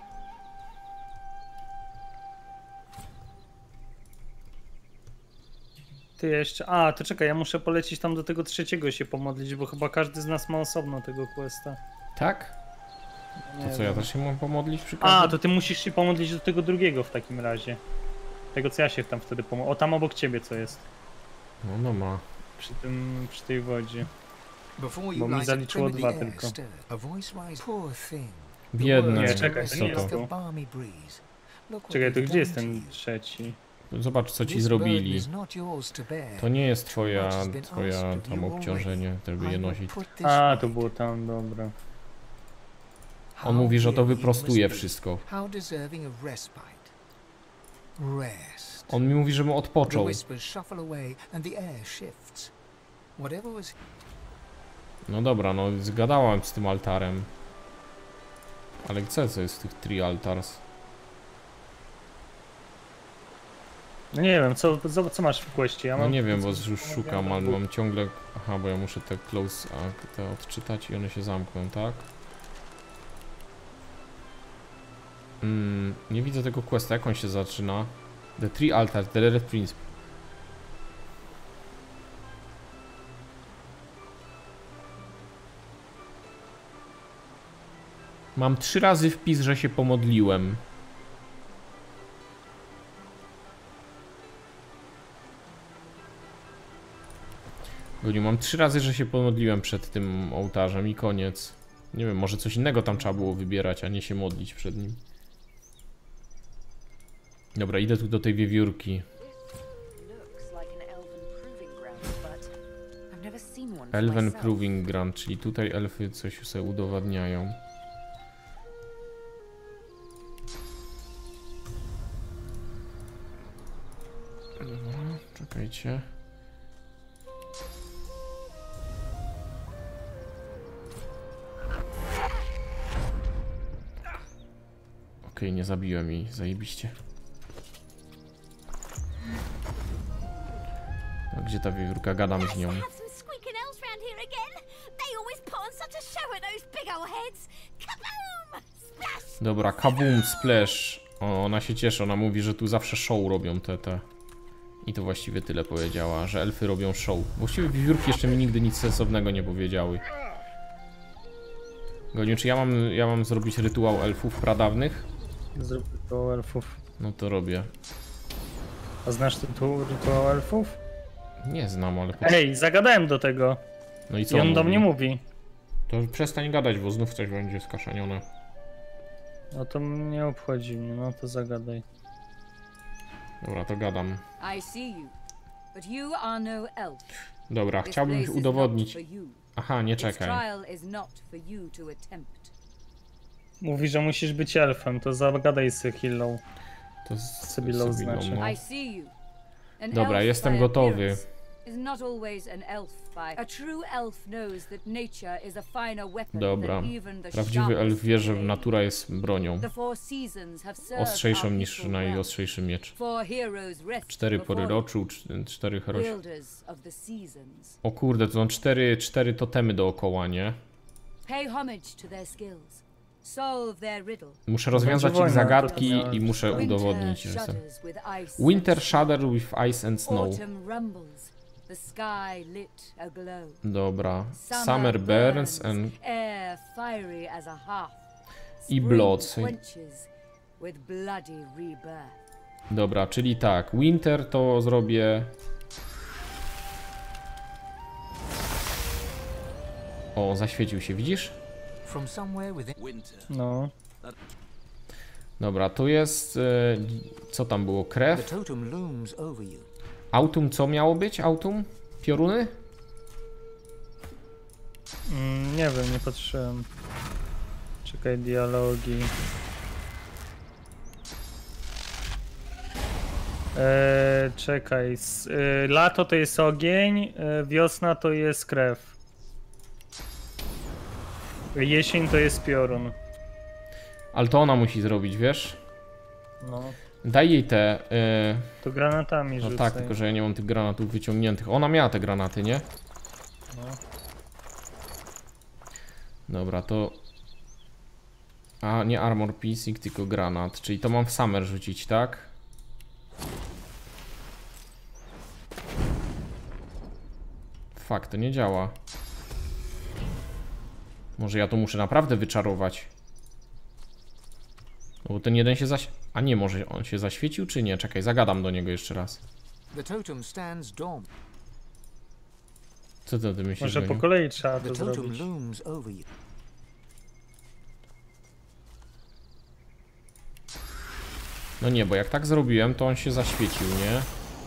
B: Ty jeszcze. A, to czekaj, ja muszę polecieć tam do tego trzeciego się pomodlić, bo chyba każdy z nas ma osobno tego questa.
A: Tak?
B: Nie
A: To co, ja
B: wiem.
A: też się mam pomodlić przy
B: A,
A: każdym?
B: to ty musisz się pomodlić do tego drugiego w takim razie. Tego co ja się tam wtedy pomodlę. O, tam obok ciebie co jest.
A: No ma.
B: Przy tej wodzie.
E: Before
B: Bo
E: you
B: mi
E: lies a
B: zaliczyło
E: trembling
B: 2
E: air
B: tylko.
E: stir. A voice rises. Poor thing.
A: Biedne,
B: Nie, czekaj, to
A: co
B: nie
A: to?
B: jest
E: The balmy breeze. Look what
B: Czekaj, to
E: they've
B: gdzie jest
E: done to
B: ten
E: you.
B: trzeci?
A: Zobacz, co ci
E: This
A: zrobili.
E: burden is not yours to bear.
A: To nie jest twoje
E: Much has been asked of
A: tam
E: you
A: obciążenie,
E: already.
A: żeby
E: I
A: je
E: will
A: nosić.
E: put this
B: A,
E: right.
B: to było tam, dobra.
A: On mówi, że to
E: How ill you
A: wyprostuje
E: must be.
A: wszystko.
E: How deserving of respite. Rest.
A: On mi mówi, żebym
E: The
A: odpoczął.
E: whispers shuffle away and the air shifts. Whatever was
A: No dobra, no zgadałem z tym altarem. Ale co jest w tych 3 altars?
B: No nie wiem, co masz w queście? Ja
A: No
B: mam...
A: nie wiem, bo już szukam, ale mam ciągle... Aha, bo ja muszę te close... te odczytać i one się zamkną, tak? Nie widzę tego questa, jak on się zaczyna? The 3 altars, the Red Prince. Mam 3 razy wpis, że się pomodliłem. Goniu, mam 3 razy, że się pomodliłem przed tym ołtarzem i koniec. Nie wiem, może coś innego tam trzeba było wybierać, a nie się modlić przed nim. Dobra, idę tu do tej wiewiórki. Elven Proving Ground, czyli tutaj elfy coś sobie udowadniają. Dobra, czekajcie. Okej, nie zabiłem jej, zajebiście. No, gdzie ta wiewiórka? Gadam z nią. Dobra, kaboom, splash. O, ona się cieszy, ona mówi, że tu zawsze show robią te. I to właściwie tyle powiedziała, że elfy robią show. Właściwie wiewiórki jeszcze mi nigdy nic sensownego nie powiedziały. Goniu, czy ja mam zrobić rytuał elfów pradawnych?
B: Zrób rytuał elfów.
A: No to robię.
B: A znasz rytuał elfów?
A: Nie znam, ale...
B: Ej, zagadałem do tego.
A: No i co
B: I on do mnie mówi.
A: To przestań gadać, bo znów coś będzie skaszanione.
B: No to mnie obchodzi mnie, no to zagadaj.
A: Dobra, to gadam.
I: I see you, but you are no elf.
A: Dobra,
I: This
A: chciałbym
I: place is
A: udowodnić...
I: not for you.
A: Aha, nie
I: Its
A: czekaj.
I: trial is not for you to attempt.
B: Mówi, że musisz być elfem, to zagadaj z Hillą.
A: To
B: Sybillą znaczy.
A: no.
I: I see you. An
A: Dobra,
I: elf
A: jestem
I: by
A: gotowy.
I: appearance is not always an elf by... A true elf knows that nature is a finer weapon
A: Dobra.
I: than even the
A: Prawdziwy elf
I: sharpest
A: wie, że
I: blade.
A: natura jest bronią.
I: The four seasons have served
A: Ostrzejszą
I: our
A: niż
I: people
A: najostrzejszy miecz.
I: well. Four heroes rest
A: 4 pory
I: before
A: roczu, 4 herosi.
I: wielders of the seasons.
A: O kurde, to są 4 totemy dookoła, nie?
I: Pay homage to their skills. Solve their riddle.
A: Muszę rozwiązać ich
B: wojna,
A: zagadki
B: to
A: i muszę
I: Winter
A: udowodnić, że jestem...
I: shudders with ice
A: Winter
I: and
A: Shudder with Ice and Snow.
I: Autumn rumbles, the sky lit aglow.
A: Dobra. Summer burns and...
I: air fiery as a hearth.
A: I
I: Spring
A: blood.
I: quenches with bloody rebirth.
A: Dobra, czyli tak. Winter to zrobię... O, zaświecił się, widzisz?
E: from somewhere within.
B: No.
A: Dobra, tu jest... co tam było?
E: The
A: Krew?
E: totem looms over you.
A: Autumn co miało być? Autumn? Pioruny?
B: Nie wiem, nie patrzyłem. Czekaj, dialogi. Czekaj. Lato to jest ogień, wiosna to jest krew. Jesień to jest piorun.
A: Ale to ona musi zrobić, wiesz?
B: No.
A: Daj jej te...
B: To granatami
A: no
B: rzucaj.
A: tak, tylko że ja nie mam tych granatów wyciągniętych. Ona miała te granaty, nie?
B: No.
A: Dobra, to... A, nie armor piercing, tylko granat. Czyli to mam w summer rzucić, tak? Fuck, to nie działa. Może ja to muszę naprawdę wyczarować. No bo ten jeden się A nie, może on się zaświecił, czy nie? Czekaj, zagadam do niego jeszcze raz.
E: The totem stands dormant.
A: Co ty myślisz?
B: Może po
A: Goniu?
B: kolei trzeba
E: The
B: to
E: totem
B: zrobić.
E: looms over you.
A: No nie, bo jak tak zrobiłem, to on się zaświecił, nie?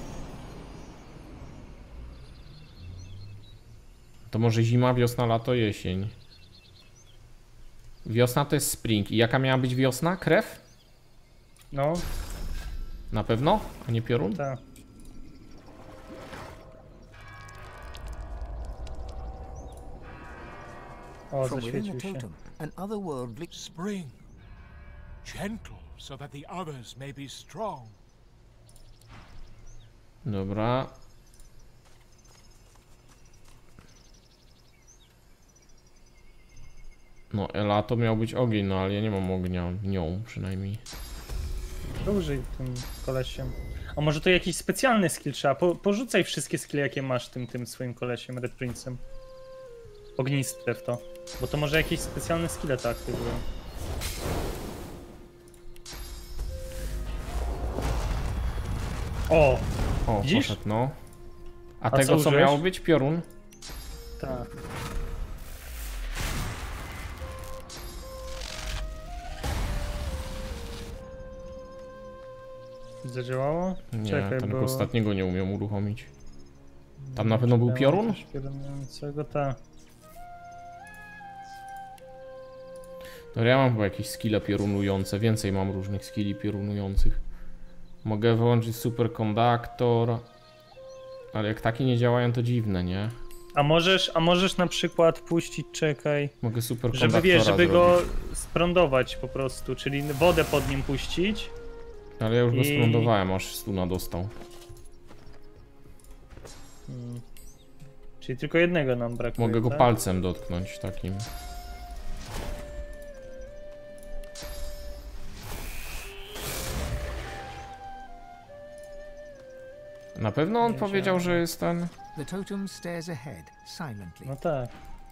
A: To może zima, wiosna, lato, jesień. Wiosna to jest spring. I jaka miała być wiosna? Krew?
B: No.
A: Na pewno? A nie piorun?
B: Tak. O,
E: From within the
B: zaświecił się.
E: totem, an otherworldly
F: Spring. Gentle, so that the others may be strong.
A: Dobra. No, Ela to miał być ogień, no ale ja nie mam ognia, nią przynajmniej.
B: Użyj tym kolesiem. A może to jakiś specjalny skill trzeba? Porzucaj wszystkie skille, jakie masz tym swoim kolesiem, Red Prince'em. Ogniste w to. Bo to może jakieś specjalne skille to aktywują. O!
A: O,
B: Widzisz?
A: poszedł, no. A
B: co
A: tego co
B: użyłeś?
A: miało być? Piorun?
B: Tak. Zadziałało?
A: Nie,
B: Czekaj,
A: tego
B: bo...
A: ostatniego nie umiem uruchomić. Tam na pewno był piorun?
B: Tak.
A: No ja mam chyba jakieś skille piorunujące, więcej mam różnych skilli piorunujących. Mogę wyłączyć superkonduktor, ale jak takie nie działają, to dziwne, nie?
B: A możesz na przykład puścić, czekaj,
A: Mogę superkonduktora
B: żeby go
A: zrobić.
B: sprądować po prostu, czyli wodę pod nim puścić.
A: Ale ja już go
B: I-
A: sprądowałem, aż stuna dostał.
B: Czyli tylko jednego nam brakuje.
A: Mogę go
B: tak?
A: palcem dotknąć takim. Na pewno on
B: Nie
A: powiedział,
B: działa.
A: że jest ten...
E: The totem stares ahead, silently.
B: No tak.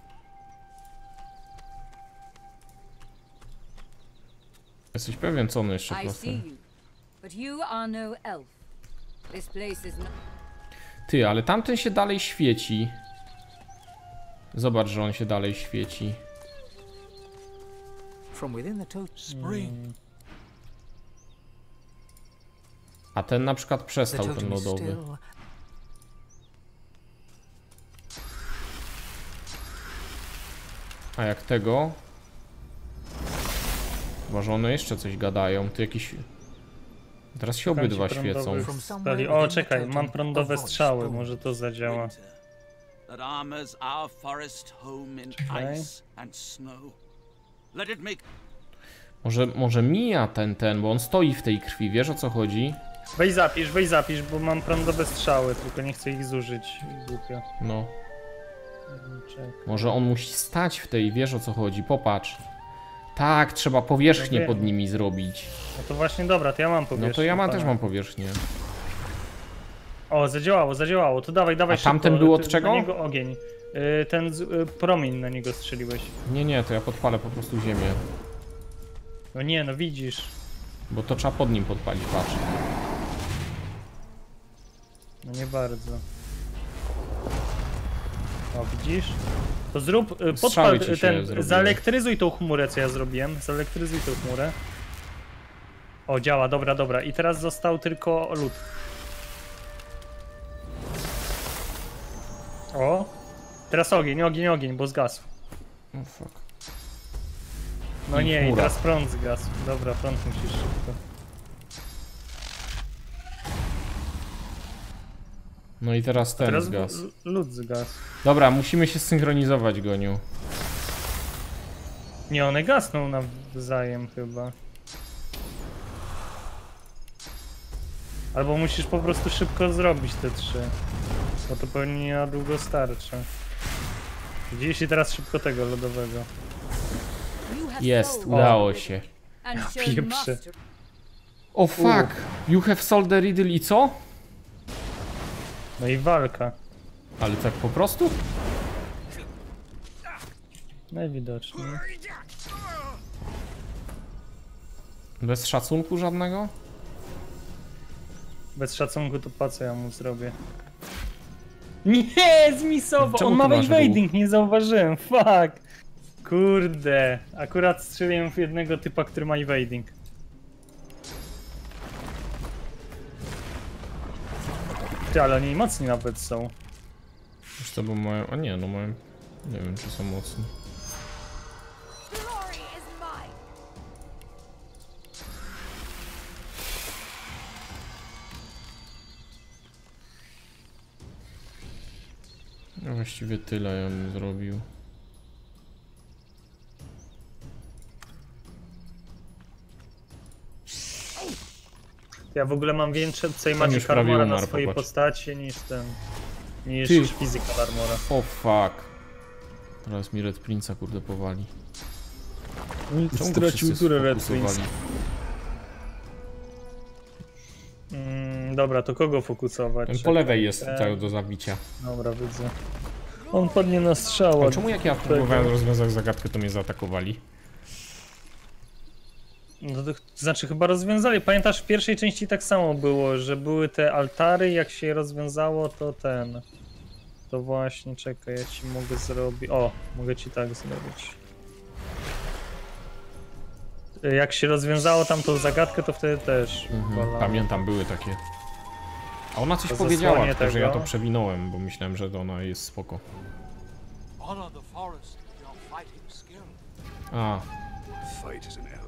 A: Jesteś pewien, co on jeszcze
I: I see
A: klasuje?
I: you, but you are no elf. This place is not.
A: Ty, ale tamten się dalej świeci. Zobacz, że on się dalej świeci.
E: From within the totem,
F: Spring.
A: A ten na przykład
E: the
A: przestał, ten
E: totem is
A: lodowy.
E: still.
A: A jak tego? Chyba, że one jeszcze coś gadają. Tu jakiś... Teraz się
B: Szukam
A: obydwa
B: ci
A: świecą.
B: prądowych stali. O, czekaj, mam prądowe strzały, może to zadziała.
J: That armors our forest home in
B: Okay.
J: ice and snow. Let it make
A: Może mija ten, bo on stoi w tej krwi, wiesz o co chodzi?
B: Weź zapisz, bo mam prądowe strzały, tylko nie chcę ich zużyć. Głupio.
A: No.
B: Czekaj.
A: Może on musi stać w tej, wiesz o co chodzi, popatrz. Tak, trzeba powierzchnię
B: No wiem.
A: pod nimi zrobić.
B: No to właśnie dobra, to ja mam powierzchnię.
A: No to ja
B: pana.
A: też mam powierzchnię.
B: O, zadziałało, to dawaj
A: A
B: szybko.
A: tamten był od
B: Ty-
A: czego?
B: Na niego ogień. Promień na niego strzeliłeś.
A: Nie, to ja podpalę po prostu ziemię.
B: No nie, no widzisz.
A: Bo to trzeba pod nim podpalić, patrz.
B: No nie bardzo. O, widzisz? To zrób, podpal
A: Strzały ci się
B: ten,
A: zrobiły.
B: zaelektryzuj tą chmurę, co ja zrobiłem. Zaelektryzuj tą chmurę. O, działa, dobra. I teraz został tylko lód. O! Teraz ogień, bo zgasł.
A: Oh fuck.
B: No
A: I
B: nie, i
A: chmura.
B: teraz prąd zgasł. Dobra, prąd musisz szybko.
A: No i teraz ten
B: Teraz
A: zgasł.
B: lód zgasł.
A: Dobra, musimy się zsynchronizować, Goniu.
B: Nie, one gasną nawzajem chyba. Albo musisz po prostu szybko zrobić te trzy. Bo to pewnie nie na długo starczy. Widzisz, i teraz szybko tego lodowego.
I: You have
A: Jest,
I: sold
A: udało się.
I: and shown
B: Pieprze.
I: mastery.
A: O fuck! You have sold the riddle i co?
B: No i walka.
A: Ale tak po prostu?
B: Najwidoczniej.
A: Bez szacunku żadnego?
B: Bez szacunku to po co ja mu zrobię? Nie, zmisował!
A: Czemu
B: On ma
A: tu masz
B: evading, nie zauważyłem, fuck! Kurde, akurat strzeliłem w jednego typa, który ma evading. Ty, ale oni mocni nawet są.
A: Wiesz co, bo mają... A nie, no mają... Nie wiem, czy są mocni. No właściwie tyle ja bym zrobił.
B: Ja w ogóle mam więcej
A: już
B: Magic
A: prawie
B: Armora na
A: umarł,
B: swojej
A: popatrz.
B: postaci niż ten... niż
A: Ty.
B: Physical Armora.
A: O fuck. Teraz mi Red Prince'a kurde powali. Czemu go wszyscy sfokusowali?
B: Dobra, to kogo fokusować?
A: Ten po lewej jest tutaj do zabicia.
B: Dobra, widzę. On padnie na strzał.
A: A czemu jak ja próbowałem rozwiązać zagadkę, to mnie zaatakowali?
B: No to znaczy chyba rozwiązali. Pamiętasz, w pierwszej części tak samo było, że były te altary, jak się je rozwiązało, to ten... To właśnie, czekaj, ja ci mogę zrobić... O, mogę ci tak zrobić. Jak się rozwiązało tamtą zagadkę, to wtedy też.
A: Pamiętam, były takie. A ona coś
B: To
A: powiedziała,
B: zasłanie
A: tylko, że ja to
B: tego.
A: przewinąłem, bo myślałem, że ona jest spoko.
F: Honor the forest with your fighting skill.
A: A,
K: Fight as an elf.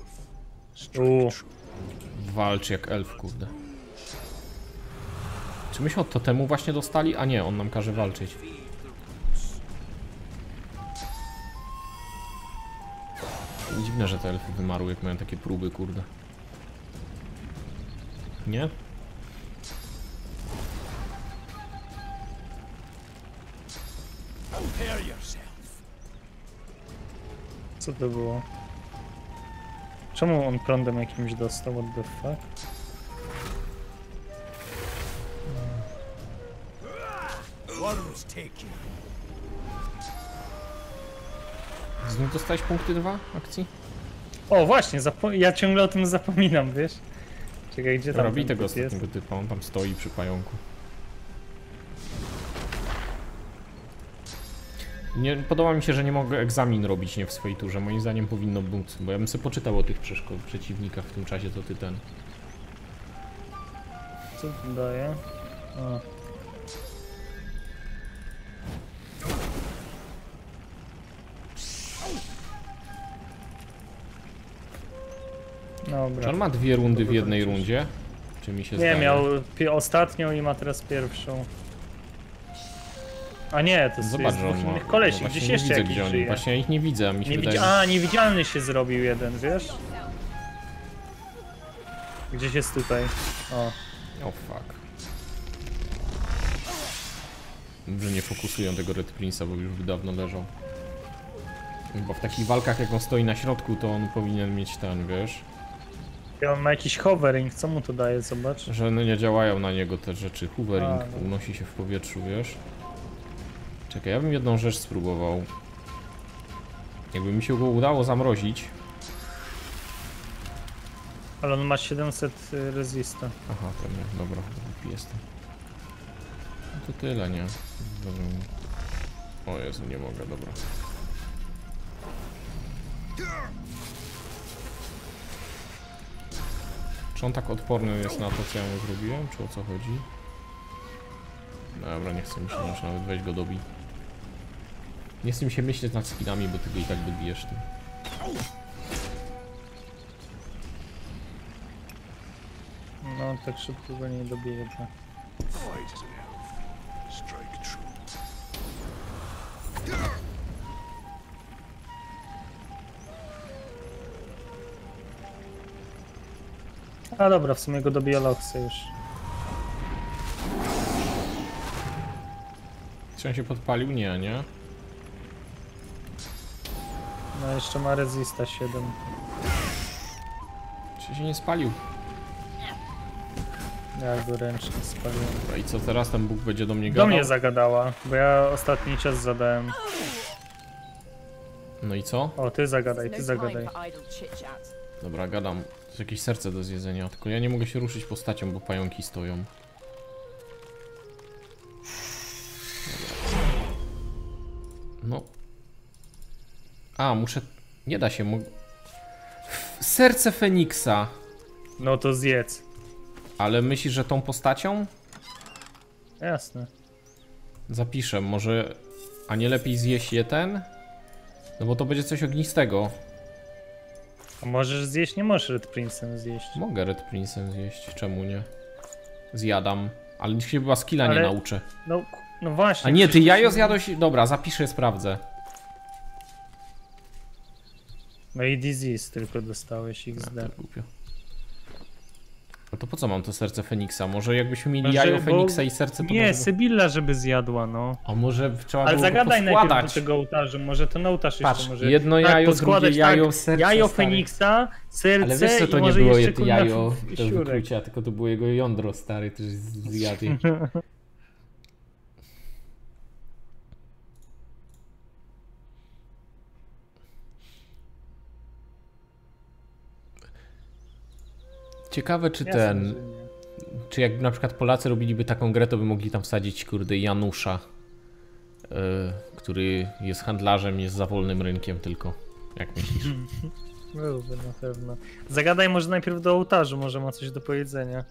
A: walcz jak elf, kurde. Czy myśmy od totemu właśnie dostali? A nie, on nam każe walczyć. Dziwne, że te elfy wymarły, jak mają takie próby, kurde. Nie?
B: Co to było? Czemu on prądem jakimś dostał? What the fuck?
A: Znów dostałeś punkty 2 akcji?
B: O właśnie, ja ciągle o tym zapominam, wiesz? Czekaj, gdzie tam
A: Robi
B: ten
A: tego
B: typ jest?
A: ostatniego typa, on tam stoi przy pająku. Nie podoba mi się, że nie mogę egzamin robić nie w swojej turze. Moim zdaniem powinno być, bo ja bym sobie poczytał o tych przeciwnikach w tym czasie, co ty ten.
B: Co to daje? O. Dobra.
A: Czy on ma 2 rundy w jednej rundzie? Czy mi się zdaje?
B: Nie, miał ostatnią i ma teraz pierwszą. A nie, to
A: Zobacz,
B: jest
A: że on
B: dwóch
A: ma...
B: innych kolesi,
A: no
B: gdzieś
A: właśnie
B: jeszcze
A: nie widzę,
B: jakiś
A: gdzie oni.
B: żyje.
A: Właśnie ja ich nie widzę, a mi się wydaje,
B: A, niewidzialny się zrobił jeden, wiesz? Gdzieś jest tutaj. O.
A: O fuck. Że nie fokusują tego Red Prince'a, bo już by dawno leżał. Bo w takich walkach, jak on stoi na środku, to on powinien mieć ten, wiesz?
B: On ma jakiś hovering, co mu to daje, zobacz?
A: Że no nie działają na niego te rzeczy. Hovering
B: A, no.
A: unosi się w powietrzu, wiesz? Czekaj, ja bym jedną rzecz spróbował. Jakby mi się go udało zamrozić.
B: Ale on ma 700 resista.
A: Aha, to nie, dobra, głupi jestem. No to tyle, nie? Dobra. O Jezu, nie mogę, dobra. Czy on tak odporny jest na to, co ja mu zrobiłem? Czy o co chodzi? Dobra, nie chcę mi się już nawet weź go dobij. Nie chcę mi się myśleć nad skillami, bo ty go i tak dobijesz tym.
B: No, tak szybko go nie dobiję.
K: Fight as an elf. Strike true.
B: A dobra, w sumie go dobiję Loxy już.
A: Czy on się podpalił? Nie, nie?
B: No jeszcze ma resista 7.
A: Czy się nie spalił?
B: Ja go ręcznie spaliłem.
A: Dobra, i co teraz ten Bóg będzie do mnie
B: Do
A: gadał?
B: mnie zagadała, bo ja ostatni czas zadałem.
A: No i co?
B: O, ty zagadaj, ty zagadaj.
A: Dobra, gadam. To jest jakieś serce do zjedzenia, tylko ja nie mogę się ruszyć postacią, bo pająki stoją. Dobra. No. A, muszę... Nie da się, serce Feniksa.
B: No to zjedz.
A: Ale myślisz, że tą postacią?
B: Jasne.
A: Zapiszę, może... A nie lepiej zjeść je ten? No bo to będzie coś ognistego.
B: A możesz zjeść? Nie możesz Red Prince'em zjeść.
A: Mogę Red Prince'em zjeść, czemu nie? Zjadam. Ale się chyba skilla nie nauczę.
B: No właśnie.
A: A nie, ty jajo zjadłeś... Dobra, zapiszę, sprawdzę.
B: No i disease tylko dostałeś XD.
A: To głupio. No to po co mam to serce Feniksa? Może jakbyśmy mieli jajo Feniksa i serce to
B: Nie,
A: może...
B: Sybilla żeby zjadła, no.
A: A może trzeba
B: Ale
A: było
B: zagadaj
A: go
B: najpierw do tego ołtarza, może ten ołtarz
A: Patrz,
B: jeszcze może...
A: jedno jajo, drugie jajo, serce,
B: jajo
A: stary.
B: Feniksa, serce.
A: Ale wiesz co, to
B: i
A: nie
B: może
A: było
B: jeszcze
A: jajo do
B: siurek.
A: wyklucia, tylko to było jego jądro, stary, to zjadł je. Ciekawe czy ten... Czy jak na przykład Polacy robiliby taką grę, to by mogli tam wsadzić, kurde, Janusza, który jest handlarzem, jest za wolnym rynkiem tylko. Jak myślisz?
B: Byłby na pewno. Zagadaj może najpierw do ołtarzu, może ma coś do powiedzenia.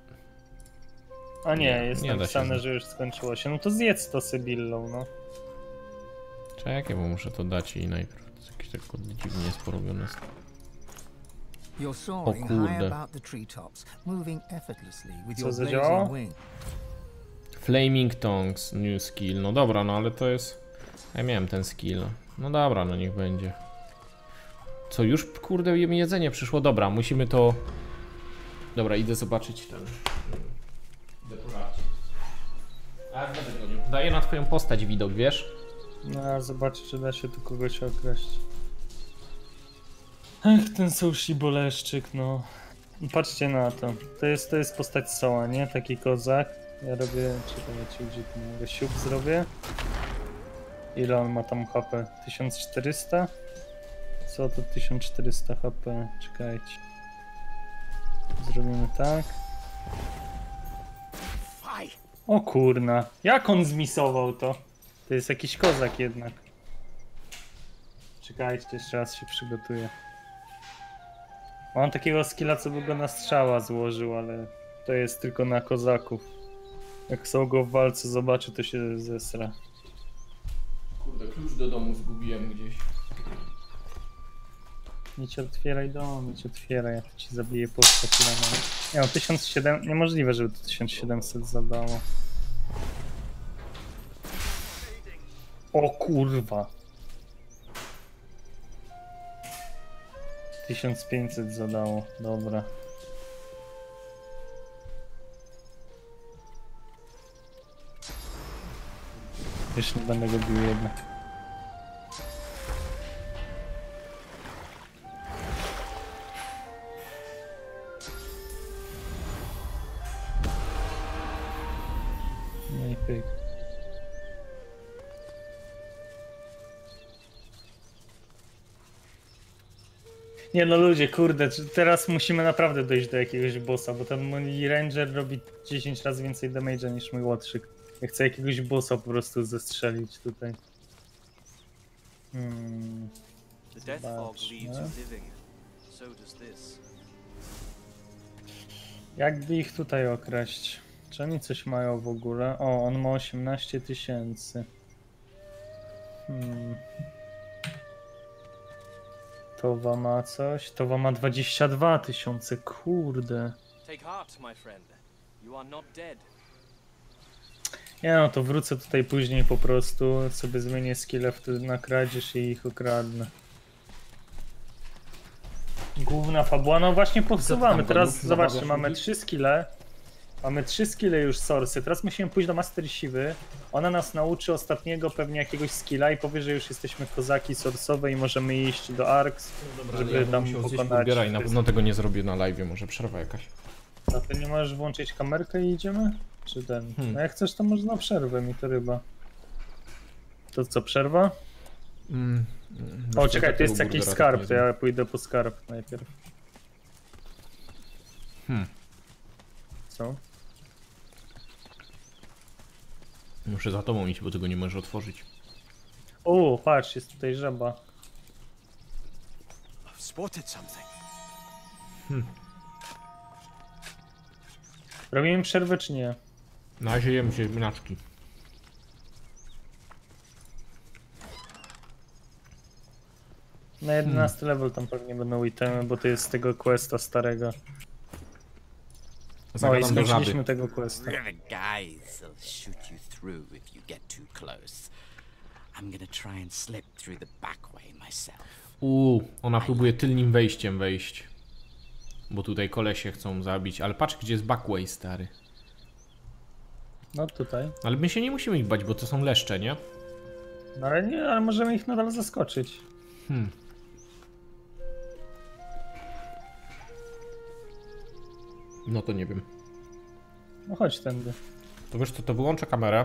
B: A nie, jest napisane, że już skończyło się. No to zjedz to Sybillą, no.
A: Czekaj, bo muszę to dać i najpierw. To jest jakieś tak dziwnie jest porobione.
E: You're soaring high about the treetops, moving effortlessly with your blazing wing.
A: Flaming Tongues, new skill. No dobra, no ale to jest... Ja miałem ten skill. No dobra, no niech będzie. Co, już kurde mi jedzenie przyszło? Dobra, musimy to... Dobra, idę zobaczyć ten... A jak będę gonił? Daję na twoją postać widok, wiesz?
B: No a zobaczę, czy da się tu kogoś okraść. Ech, ten sushi boleszczyk, no. Patrzcie na to. To jest postać Soła, nie? Taki kozak. Ja robię... Czekajcie, gdzie tu mogę siup zrobię. Ile on ma tam HP? 1400? Co to 1400 HP? Czekajcie. Zrobimy tak. O kurna. Jak on zmisował to? To jest jakiś kozak jednak. Czekajcie, jeszcze raz się przygotuję. Mam takiego skilla, co by go na strzała złożył, ale to jest tylko na kozaków. Jak są go w walce zobaczy, to się zesra.
A: Kurde, klucz do domu zgubiłem gdzieś.
B: Nie ci otwieraj dom, nie ci otwieraj, ja to ci zabiję postać. Nie no, 1700, niemożliwe, żeby to 1700 zadało. O kurwa. 1500 zadało, dobra. Już nie będę go bił jednak. No i pyk. Nie no ludzie, kurde, teraz musimy naprawdę dojść do jakiegoś bossa, bo ten mój ranger robi 10 razy więcej damage'a niż mój łotrzyk. Ja chcę jakiegoś bossa po prostu zestrzelić tutaj. Jakby ich tutaj okraść? Czy oni coś mają w ogóle? O, on ma 18 000. Towa ma coś? Towa ma 22 000, kurde. Nie no, to wrócę tutaj później po prostu, sobie zmienię skille wtedy na kradzież i ich okradnę. Główna fabuła, no właśnie posuwamy, teraz zobaczcie, mamy 3 skille. Mamy 3 skille już sorsy, teraz musimy pójść do Master Siwy. Ona nas nauczy ostatniego pewnie jakiegoś skilla i powie, że już jesteśmy kozaki sorsowe i możemy iść do Arks, żeby tam pokonać.
A: Na pewno tego nie zrobię na live, może przerwa jakaś.
B: A ty nie możesz włączyć kamerkę i idziemy? Czy ten? No jak chcesz, to można przerwę, mi to ryba. To co, przerwa? O, czekaj, to jest jakiś skarb, to ja pójdę po skarb najpierw. Co?
A: Muszę za tobą iść, bo tego nie możesz otworzyć.
B: O, patrz, jest tutaj żaba. Robimy przerwę czy nie?
A: Na razie jem ziemniaczki.
B: Na 11 level tam pewnie będą itemy, bo to jest z tego questa starego. O, i skończyliśmy tego questa.
J: Guys, they'll shoot you through if you get too close. I'm gonna try and slip through the back way myself.
A: Ona próbuje tylnym wejściem wejść. Bo tutaj kolesie chcą zabić, ale patrz gdzie jest backway, stary.
B: No tutaj.
A: Ale my się nie musimy ich bać, bo to są leszcze, nie?
B: No ale nie, ale możemy ich nadal zaskoczyć.
A: No to nie wiem.
B: No chodź tędy.
A: To wiesz co, to wyłączę kamerę.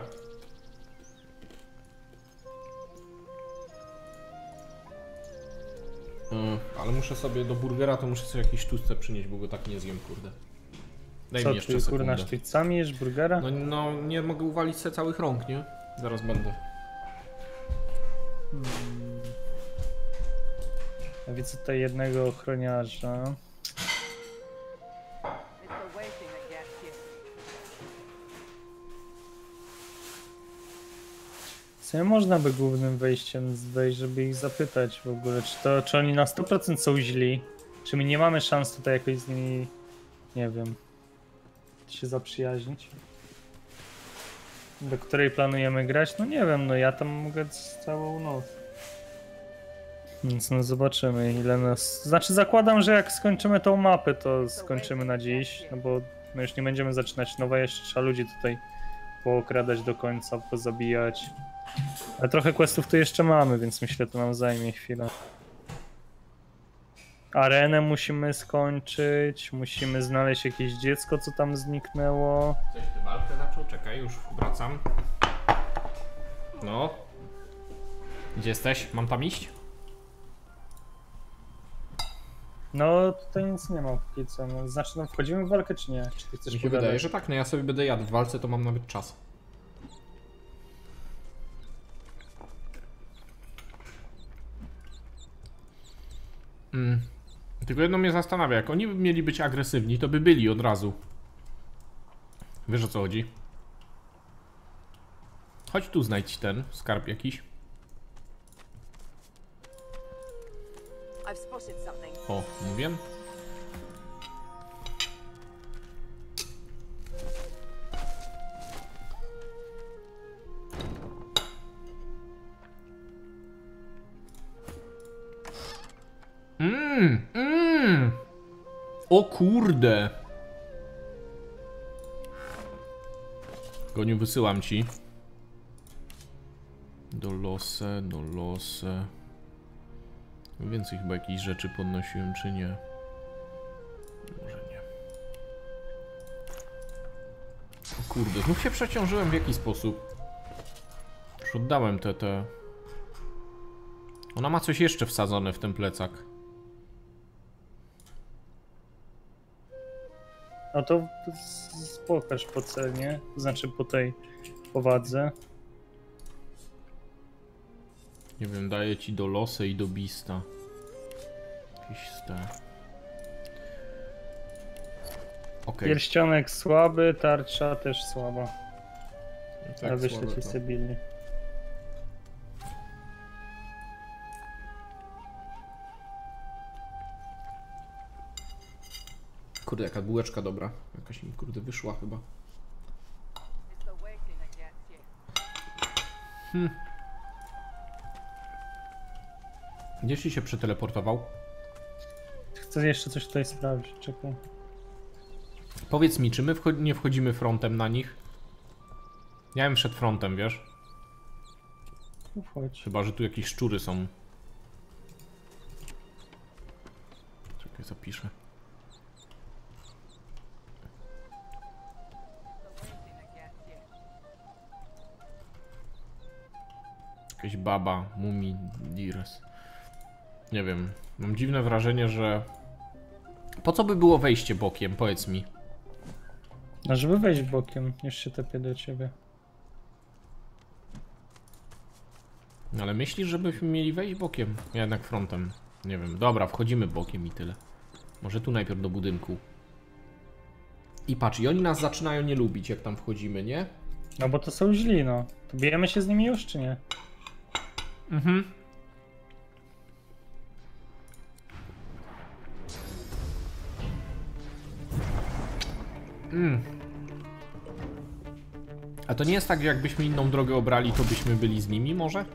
A: Ale muszę sobie do burgera, to muszę sobie jakieś sztuczce przynieść, bo go tak nie zjem, kurde. Daj mi jeszcze
B: ty
A: sekundę.
B: kurna sztycami jesz burgera?
A: No nie mogę uwalić sobie całych rąk, nie? Zaraz będę.
B: Ja widzę tutaj jednego ochroniarza. Co można by głównym wejściem wejść, żeby ich zapytać w ogóle, czy oni na 100% są źli, czy my nie mamy szans tutaj jakoś z nimi, nie wiem, się zaprzyjaźnić. Do której planujemy grać? No nie wiem, no ja tam mogę całą noc. Więc no zobaczymy ile nas... Znaczy zakładam, że jak skończymy tą mapę, to skończymy na dziś, no bo my już nie będziemy zaczynać nowe, jeszcze trzeba ludzi tutaj pookradać do końca, pozabijać. Ale trochę questów tu jeszcze mamy, więc myślę, to nam zajmie chwilę. Arenę musimy skończyć, musimy znaleźć jakieś dziecko, co tam zniknęło.
A: Coś ty walkę zaczął? Czekaj, już wracam. No. Gdzie jesteś? Mam tam iść?
B: No tutaj nic nie ma póki co. No, znaczy, no wchodzimy w walkę czy nie? Czy ty chcesz
A: Mi się wydaje, że tak, no ja sobie będę jadł w walce, to mam nawet czas. Tylko jedno mnie zastanawia, jak oni by mieli być agresywni, to by byli od razu. Wiesz o co chodzi? Chodź tu, znajdź ten skarb jakiś. O, mówię. O kurde. Goniu, wysyłam ci. Do losę. Więcej chyba jakichś rzeczy podnosiłem, czy nie? Może nie. O kurde, znów się przeciążyłem w jaki sposób? Już oddałem te... Ona ma coś jeszcze wsadzone w ten plecak.
B: No to pokaż po cenie, to znaczy po tej powadze.
A: Nie wiem, daję ci do losy i do bista. Jakieś te... Okay.
B: Pierścionek słaby, tarcza też słaba.
A: No tak,
B: ale wyślę ci stabilnie.
A: Kurde, jaka bułeczka dobra. Jakaś mi kurde wyszła chyba. Gdzieś ci się przeteleportował?
B: Chcę jeszcze coś tutaj sprawdzić, czekaj.
A: Powiedz mi, czy my nie wchodzimy frontem na nich? Ja bym wszedł frontem, wiesz?
B: Wchodź.
A: Chyba, że tu jakieś szczury są. Czekaj, zapiszę. Jakaś baba, mumi, dirs. Nie wiem, mam dziwne wrażenie, że... Po co by było wejście bokiem, powiedz mi?
B: A żeby wejść bokiem, już się tepię do ciebie.
A: Ale myślisz, żebyśmy mieli wejść bokiem? Ja jednak frontem. Nie wiem, dobra, wchodzimy bokiem i tyle. Może tu najpierw do budynku. I patrz, i oni nas zaczynają nie lubić, jak tam wchodzimy, nie?
B: No bo to są źli, no. To bijemy się z nimi już, czy nie?
A: Mhm. A to nie jest tak, że jakbyśmy inną drogę obrali, to byśmy byli z nimi może?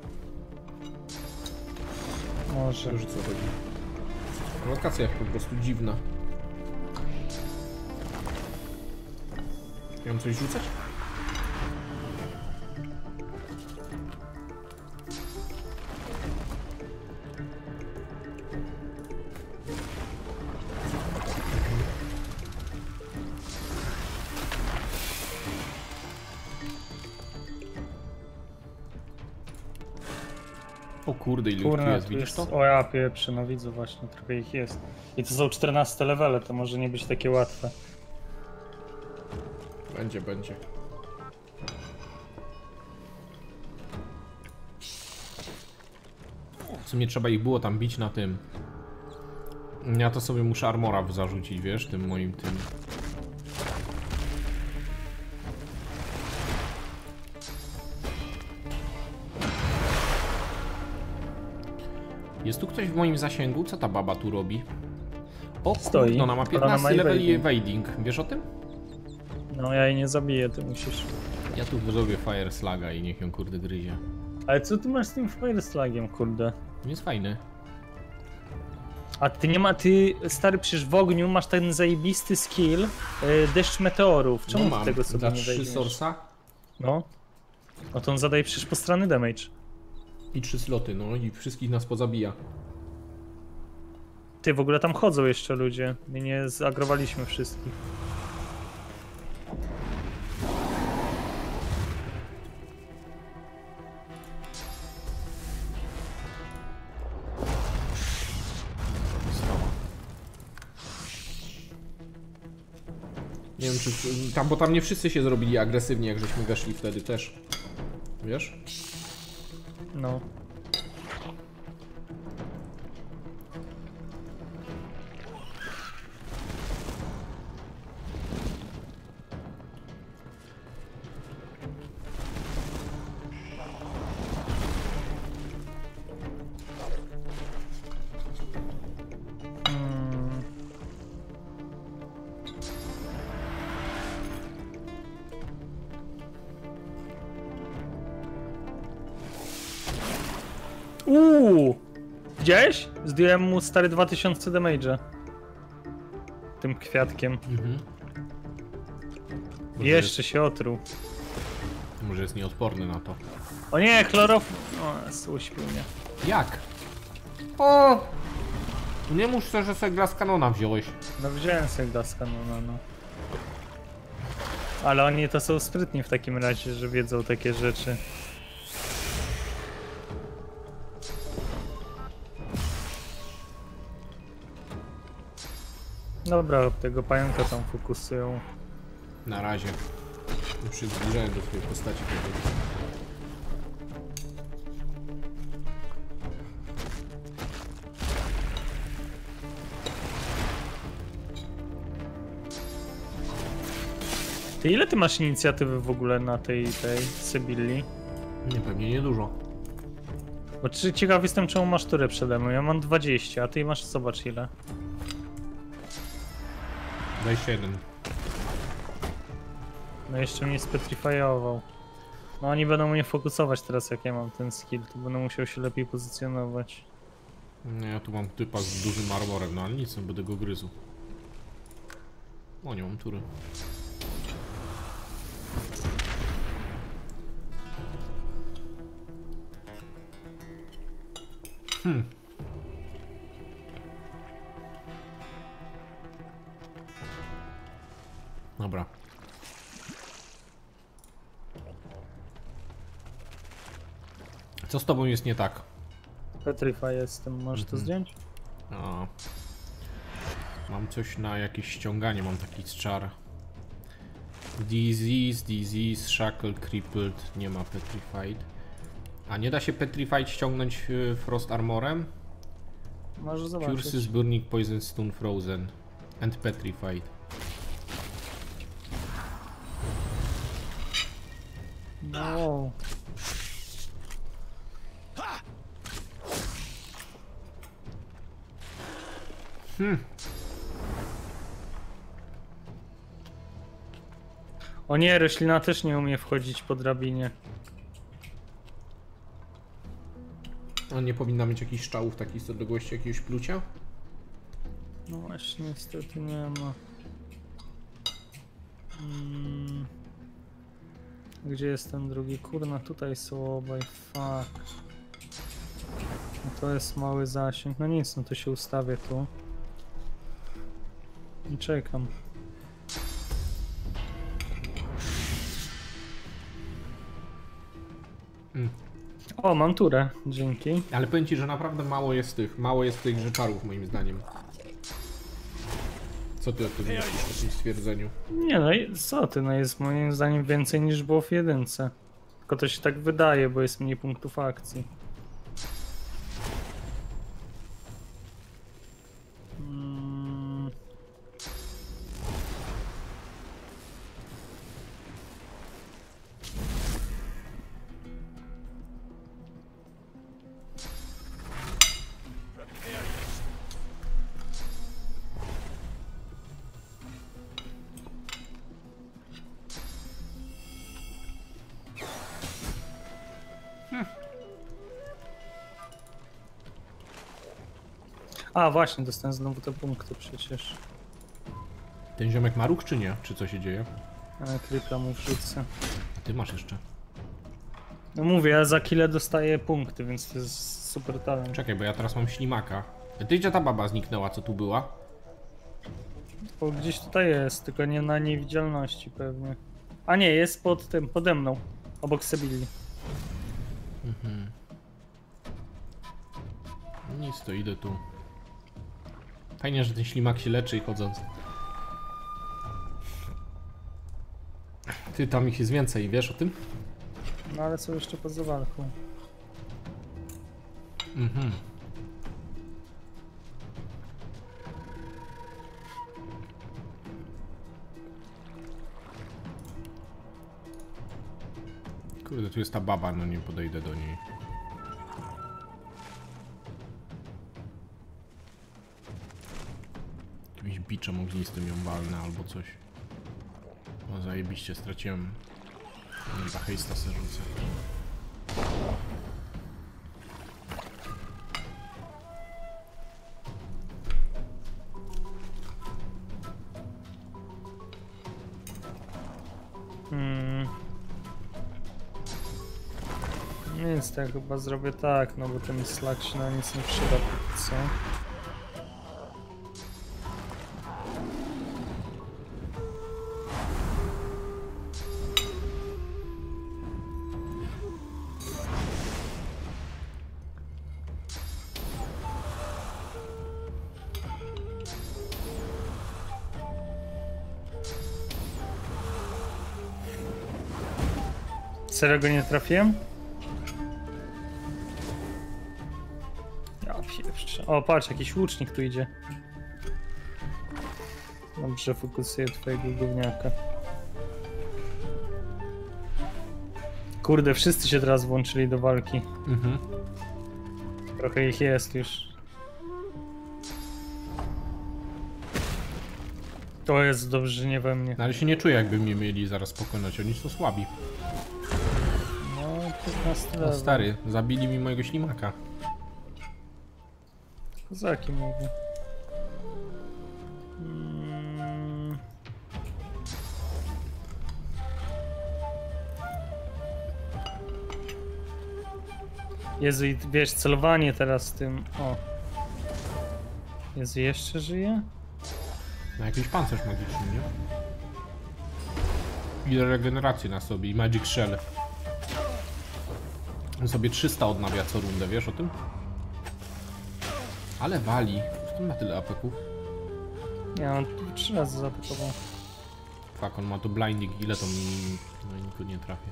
B: Może.
A: Już co chodzi? Lokacja jest po prostu dziwna. Miałem coś rzucać? O kurde, ile tu jest, widzisz to?
B: O ja pieprzę, no widzę właśnie, trochę ich jest. I to są 14 levele, to może nie być takie łatwe.
A: Będzie. W sumie trzeba ich było tam bić na tym. Ja to sobie muszę armora zarzucić, wiesz, tym moim tym. Jest tu ktoś w moim zasięgu? Co ta baba tu robi? O kurde, ona ma 15 level i evading. Wiesz o tym?
B: No ja jej nie zabiję, ty musisz.
A: Ja tu zrobię fire sluga i niech ją kurde gryzie.
B: Ale co ty masz z tym fire slugiem, kurde?
A: Jest fajny.
B: A ty nie ma, ty stary przecież w ogniu masz ten zajebisty skill deszcz meteorów. Czemu
A: no
B: ty tego sobie
A: za
B: nie
A: 3
B: weźmiesz?
A: sorsa?
B: No. No to on zadaje przecież postranny damage.
A: I 3 sloty, no i wszystkich nas pozabija.
B: Ty, w ogóle tam chodzą jeszcze ludzie. My nie zagrowaliśmy wszystkich.
A: Nie wiem czy tam, bo tam nie wszyscy się zrobili agresywnie, jak żeśmy weszli wtedy też. Wiesz?
B: No. Widziałeś? Zdjąłem mu stary 2000 damage'a. Tym kwiatkiem.
A: Mhm.
B: Jeszcze się otruł.
A: Może jest nieodporny na to.
B: O nie, chlorof... O, uśpił mnie.
A: Jak? O! Nie mów sobie, że sobie glass kanona wziąłeś.
B: No wziąłem sobie glass kanona, no. Ale oni to są sprytni w takim razie, że wiedzą takie rzeczy. Dobra, tego pająka tam fokusują.
A: Na razie. Już się zbliżałem do twojej postaci.
B: Ty ile ty masz inicjatywy w ogóle na tej Sybilli?
A: Nie, pewnie niedużo.
B: Bo ciekaw jestem, czemu masz turę przede mną. Ja mam 20, a ty masz, zobacz ile.
A: 21.
B: No jeszcze mnie spetrifiował. No oni będą mnie fokusować teraz, jak ja mam ten skill, to będę musiał się lepiej pozycjonować.
A: Nie, ja tu mam typa z dużym armorem, no ale nic, nie będę go gryzł. O, nie mam tury. Dobra. Co z tobą jest nie tak?
B: Petrify jestem, możesz to zdjąć?
A: A. Mam coś na jakieś ściąganie, mam taki czar. Disease, Shackle, Crippled, nie ma Petrified. A nie da się Petrified ściągnąć Frost Armorem?
B: Możesz zobaczyć.
A: Curses, Burning, Poison, Stun, Frozen and Petrified.
B: Wow. O nie, roślina też nie umie wchodzić po drabinie.
A: On nie powinna mieć jakichś strzałów takiej z odległości jakiegoś plucia?
B: No właśnie, niestety nie ma. Gdzie jest ten drugi? Kurna, tutaj są obaj. Fuck. No to jest mały zasięg. No nic, no to się ustawię tu. I czekam. O, mam turę, dzięki.
A: Ale powiem ci, że naprawdę mało jest tych rzeczarów moim zdaniem. Co ty o tym myślisz, o tym stwierdzeniu?
B: Nie no, co ty, no jest moim zdaniem więcej niż było w jedynce. Tylko to się tak wydaje, bo jest mniej punktów akcji. A właśnie, dostałem znowu te punkty przecież.
A: Ten ziomek ma ruch czy nie? Czy co się dzieje?
B: Krypla mu wrzucę.
A: A ty masz jeszcze.
B: No mówię, ja za kile dostaję punkty, więc to jest super talent.
A: Czekaj, bo ja teraz mam ślimaka. Ty gdzie ta baba zniknęła, co tu była?
B: Bo gdzieś tutaj jest, tylko nie na niewidzialności pewnie. A nie, jest pod tym, pode mną. Obok Sebilli.
A: Nic, to idę tu. Fajnie, że ten ślimak się leczy i chodząc. Ty, tam ich jest więcej, wiesz o tym?
B: No ale są jeszcze poza walką.
A: Kurde, tu jest ta baba, no nie podejdę do niej. Jakimś biczem ognistym ją walnę albo coś. No zajebiście, straciłem. Ta hejsta se rzucę.
B: Więc to ja chyba zrobię tak, no bo ten slack się na nic nie przyda póki co. Serio go nie trafiłem? Ja pierwszy. O, patrz, jakiś łucznik tu idzie. Dobrze, fokusuję twojego gówniaka. Kurde, wszyscy się teraz włączyli do walki. Trochę ich jest już. To jest dobrze, że nie we mnie.
A: No, ale się nie czuję, jakby mnie mieli zaraz pokonać, oni są słabi.
B: No, 15
A: No stary, zabili mi mojego ślimaka.
B: Kozaki mówię. Jezu, i wiesz, celowanie teraz z tym... O. Jezu, jeszcze żyje?
A: No jakiś pancerz magiczny, nie? Ile regeneracji na sobie i Magic Shell. On sobie 300 odnawia co rundę, wiesz o tym? Ale wali. Kto ma tyle apeków?
B: Nie, on 3 razy zaatakował.
A: Fuck, on ma tu blinding, ile to mi... No i nikogo nie trafię.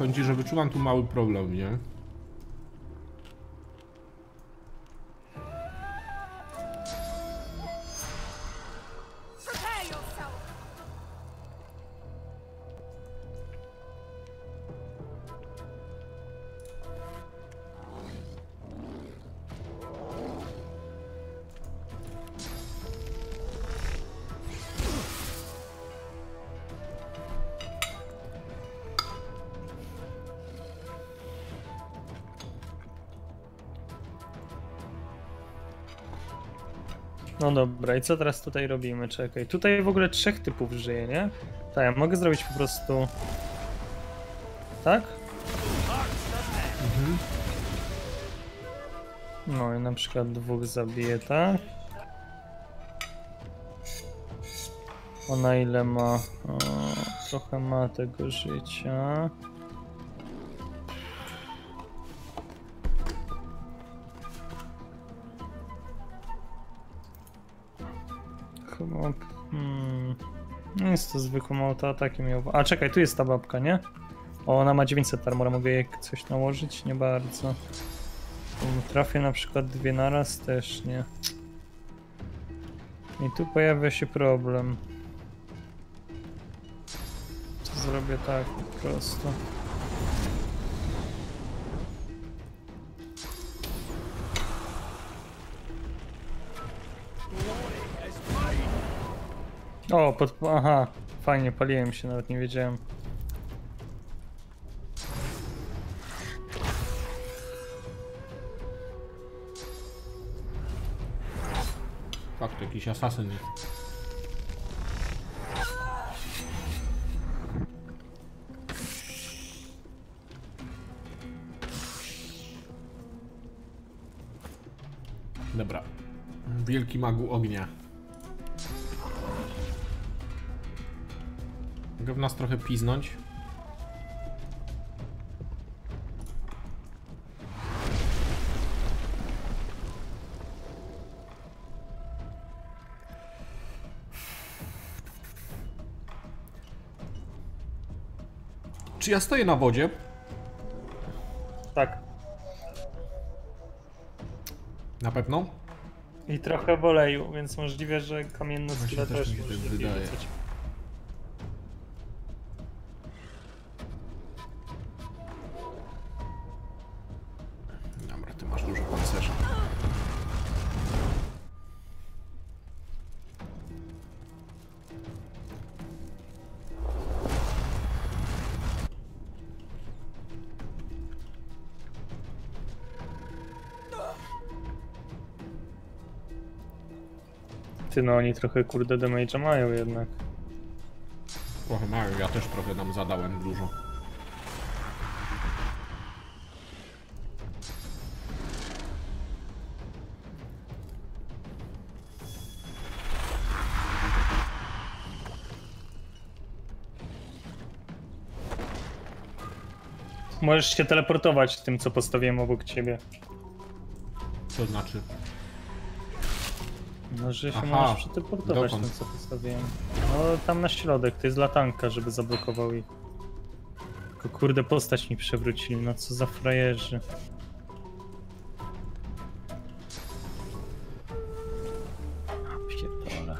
A: powiem ci, że wyczuwam tu mały problem, nie?
B: No dobra, i co teraz tutaj robimy? Czekaj, tutaj w ogóle 3 typów żyje, nie? Tak, ja mogę zrobić po prostu... Tak?
A: Mhm.
B: No i na przykład 2 zabiję, tak? Ona ile ma? O, trochę ma tego życia. Chyba... No jest to zwykłą autoatakiem miał. A czekaj, tu jest ta babka, nie? O, ona ma 900 armora, mogę jej coś nałożyć? Nie bardzo. Trafię na przykład 2 naraz, też nie. I tu pojawia się problem. Co zrobię tak po prostu. O, aha, fajnie, paliłem się, nawet nie wiedziałem.
A: Fakt, to jakiś asasyn jest. Dobra. Wielki magu ognia. Mogę w nas trochę piznąć. Czy ja stoję na wodzie?
B: Tak.
A: Na pewno?
B: I trochę w oleju, więc możliwe, że kamienna skóra też
A: mi się
B: może
A: tak
B: lepiej
A: wydaje.
B: rzucać.
A: Dobra, ty masz dużo pancerza.
B: Ty, no oni trochę kurde damage'a mają jednak.
A: Trochę mają, ja też trochę nam zadałem dużo.
B: Możesz się teleportować tym, co postawiłem obok ciebie.
A: Co znaczy?
B: No, że się
A: Aha,
B: możesz przeteleportować
A: dokąd?
B: tym, co postawiłem. No, tam na środek, to jest latanka, żeby zablokował ich. Tylko kurde, postać mi przewrócili, no co za frajerzy. Pierdolę.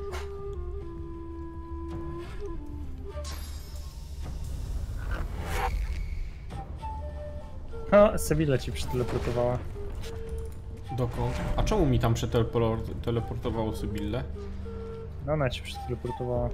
B: O, Sevilla ci przeteleportowała.
A: Dokąd? A czemu mi tam przeteleportowało Sybillę?
B: No, ona ci przeteleportowała.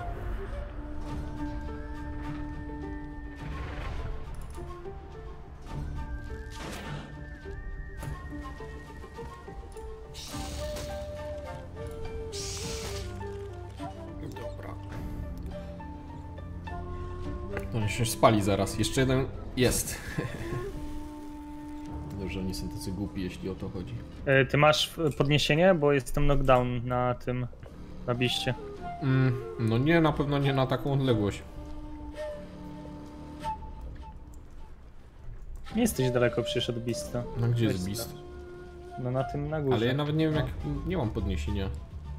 A: Dobra. To się spali zaraz. Jeszcze jeden jest. Dobrze, oni są tacy głupi, jeśli o to chodzi.
B: Ty masz podniesienie? Bo jestem knockdown na tym, na biście.
A: No nie, na pewno nie na taką odległość.
B: Nie jesteś daleko przecież od bista.
A: No gdzie jest bist?
B: No na tym, na górze.
A: Ale ja nawet nie wiem jak... nie mam podniesienia.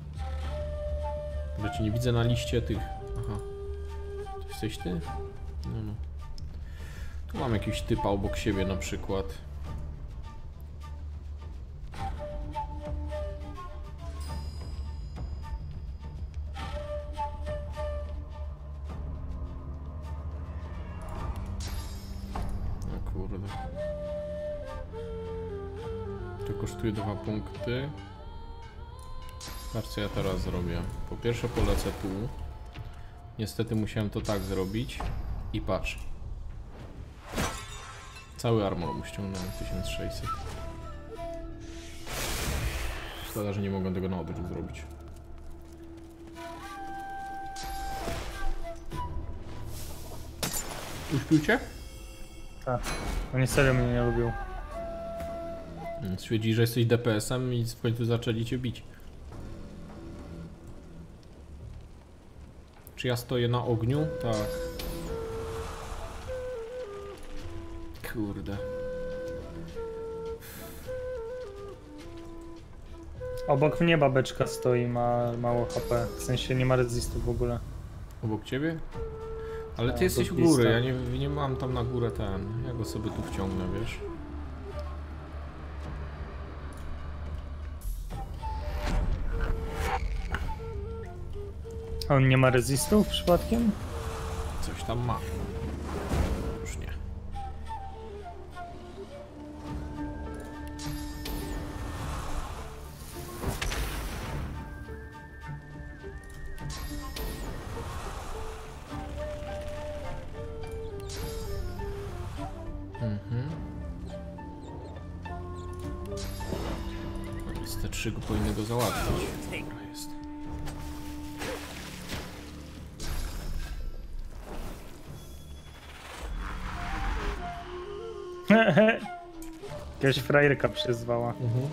A: Że cię nie widzę na liście tych... Aha. To jesteś ty? No. Tu mam jakiś typa obok siebie na przykład. O kurde. To kosztuje 2 punkty. Patrz co ja teraz zrobię. Po pierwsze polecę tu. Niestety musiałem to tak zrobić. I patrz. Cały armor mu ściągnąłem 1600. Szkoda, że nie mogę tego na odwrót zrobić. Uśpił cię?
B: Tak. Oni serio mnie nie lubią.
A: Stwierdzi, że jesteś DPS-em i w końcu zaczęli cię bić. Czy ja stoję na ogniu? Tak. Kurde.
B: Obok mnie babeczka stoi, ma mało HP. W sensie nie ma resistów w ogóle.
A: Obok ciebie? Ale ty jesteś u
B: obok
A: góry,
B: lista.
A: ja nie mam tam na górę ten. Ja go sobie tu wciągnę, wiesz?
B: A on nie ma resistów przypadkiem?
A: Coś tam ma. Już nie. Jest te 3 go powinny go załatwić. Dobra, jest.
B: Jakaś frajerka przyzwała.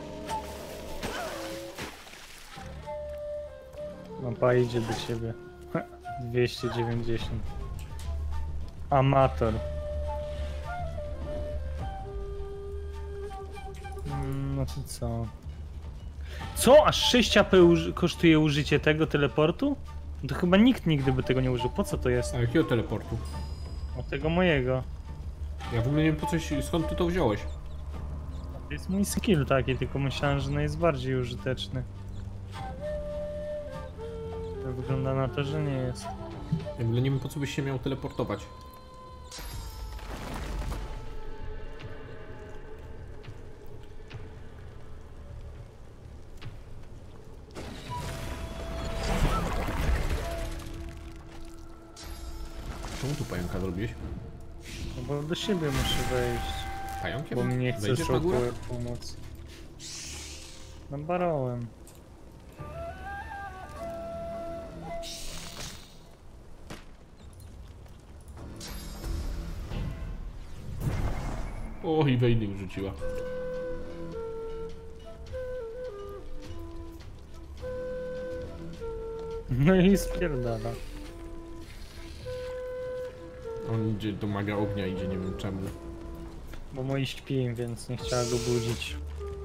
B: Mapa idzie do ciebie. 290. Amator. No to co? Co? Aż 6 AP kosztuje użycie tego teleportu? No to chyba nikt nigdy by tego nie użył. Po co to jest?
A: A jakiego teleportu?
B: O tego mojego.
A: Ja w ogóle nie wiem po coś, skąd ty to wziąłeś?
B: To jest mój skill taki, tylko myślałem, że no jest bardziej użyteczny. To wygląda na to, że nie jest.
A: Ja w ogóle nie wiem po co byś się miał teleportować. Czemu tu pająka zrobiłeś?
B: No bo do siebie muszę wejść.
A: Pająkiem?
B: Bo mi nie chce
A: Wejdziesz na górę?
B: pomóc. No barałem.
A: O, i Wejdy wrzuciła.
B: No i spierdala.
A: On idzie do maga ognia, idzie nie wiem czemu.
B: Bo moi śpi, więc nie chciała go budzić.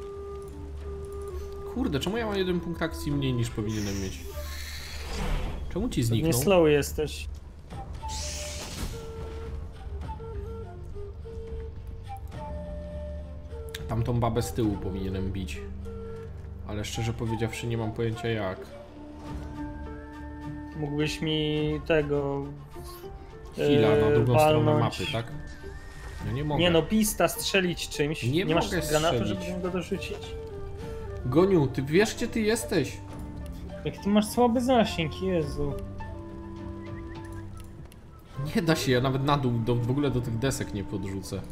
A: Kurde, czemu ja mam 1 punkt akcji mniej niż powinienem mieć? Czemu ci
B: Nie
A: zniknął?
B: slow jesteś.
A: Tamtą babę z tyłu powinienem bić. Ale szczerze powiedziawszy nie mam pojęcia jak.
B: Mógłbyś mi tego...
A: Chwila, na drugą stronę
B: walnąć.
A: mapy, tak? Ja nie mogę.
B: Nie no, pista strzelić czymś.
A: Nie
B: masz
A: mogę
B: granatu,
A: strzelić.
B: żeby go dorzucić?
A: Goniu, ty wiesz gdzie ty jesteś?
B: Jak ty masz słaby zasięg, Jezu.
A: Nie da się, ja nawet na dół, w ogóle do tych desek nie podrzucę.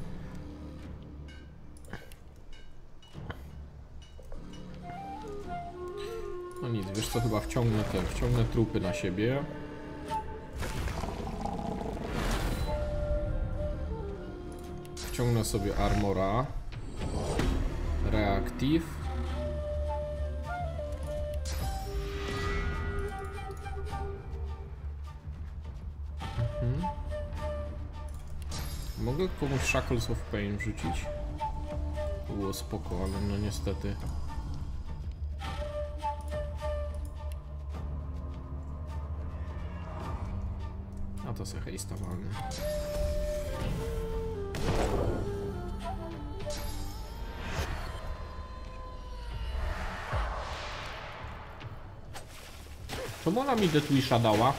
A: No nic, wiesz co, chyba wciągnę trupy na siebie. Wciągnę sobie armora. Reactive. Mogę komuś Shackles of Pain wrzucić. To było spoko, ale no niestety. A to se hejsta walny. Czemu ona mi Deathwisha dała?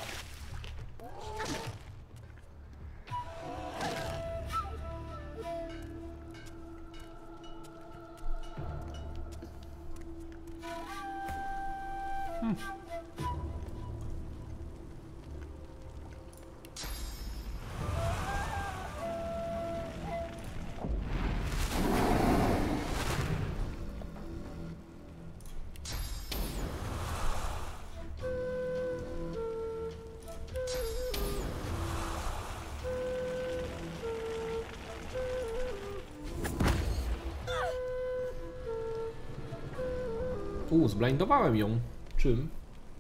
A: Zblindowałem ją. Czym?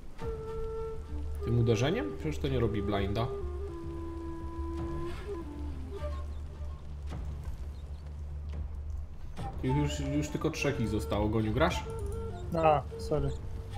A: Tym uderzeniem? Przecież to nie robi blinda. Już tylko 3 ich zostało. Goniu, grasz?
B: A, sorry.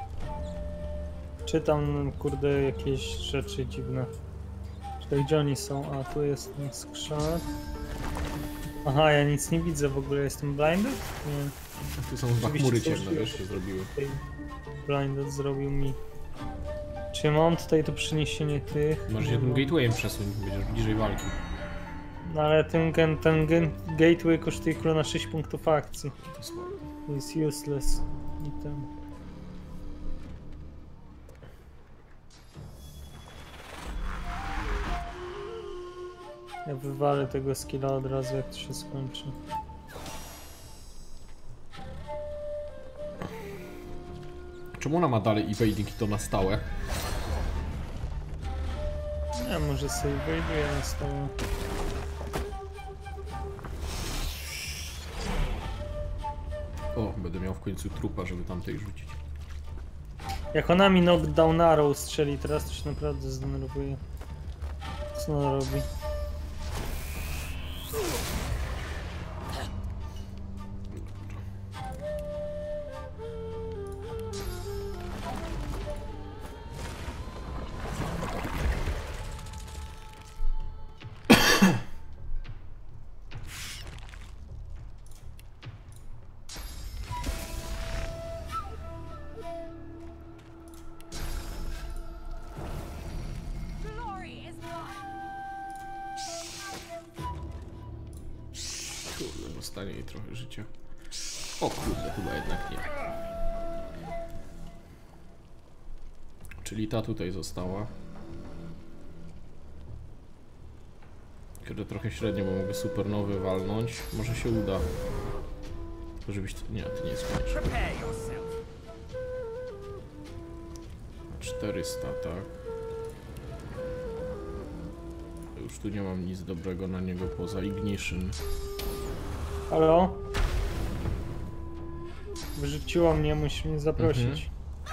B: Czytam, kurde, jakieś rzeczy dziwne. Czekaj, gdzie oni są? A, tu jest ten skrzat. Aha, ja nic nie widzę w ogóle. Jestem blinded? Nie.
A: Tu są dwa chmury ciemne, wiesz, się zrobiły.
B: Blinded zrobił mi. Czy ja mam tutaj to przeniesienie tych?
A: Możesz się tym gatewayem przesuń, będziesz bliżej walki.
B: No ale ten gateway kosztuje na 6 punktów akcji. To jest useless. I ten. Ja wywalę tego skilla od razu, jak to się skończy.
A: Czemu ona ma dalej evading i to na stałe?
B: Ja może sobie wejduję na stałe.
A: O, będę miał w końcu trupa, żeby tamtej rzucić.
B: Jak ona mi knockdown arrow strzeli teraz, to się naprawdę zdenerwuje. Co ona robi?
A: Dostanie jej trochę życia. O kurde, chyba jednak nie. Czyli ta tutaj została. Kurde, trochę średnio, bo mogę supernowy walnąć. Może się uda. Tylko żebyś... Nie, ty nie skończysz. 400, tak. Już tu nie mam nic dobrego na niego poza Ignition.
B: Halo? Wyrzuciła mnie, musisz mnie zaprosić.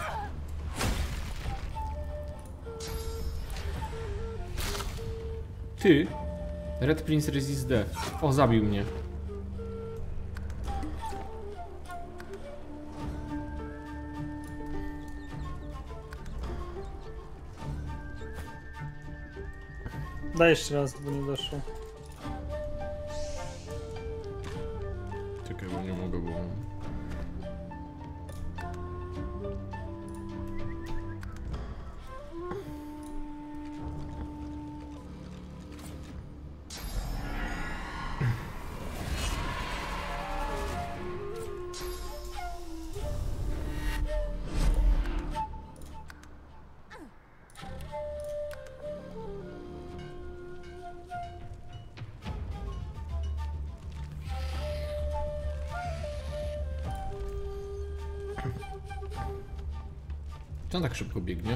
A: Ty? Red Prince Resist D. O, zabił mnie.
B: Daj jeszcze raz, bo nie doszło.
A: Czekaj, bo nie mogę, bo... Co on tak szybko biegnie?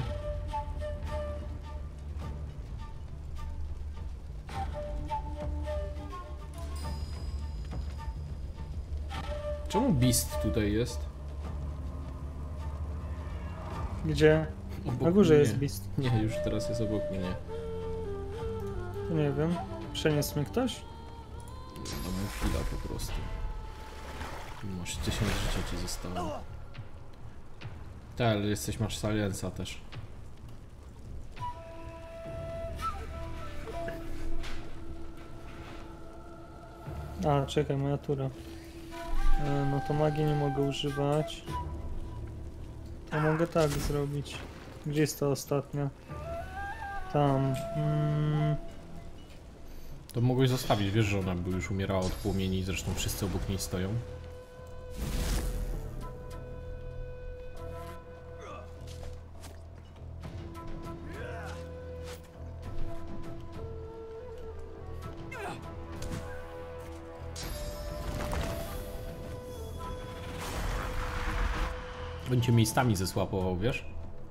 A: Czemu Beast tutaj jest?
B: Gdzie?
A: Obok
B: Na górze
A: mnie.
B: jest Beast.
A: Nie, już teraz jest obok mnie.
B: Nie wiem. Przeniósł mnie ktoś?
A: No mu chwila po prostu. Masz 10 życia ci zostało. Tak, ale jesteś, masz silensa też.
B: A, czekaj, moja tura. No to magię nie mogę używać. To mogę tak zrobić. Gdzie jest to ostatnia? Tam.
A: To mogłeś zostawić, wiesz, że ona by już umierała od płomieni, zresztą wszyscy obok niej stoją. Będzie miejscami zesłapował, wiesz?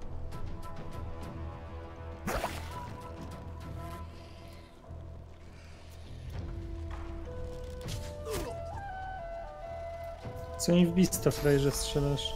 B: Co mi w bista, frajerze, strzelasz?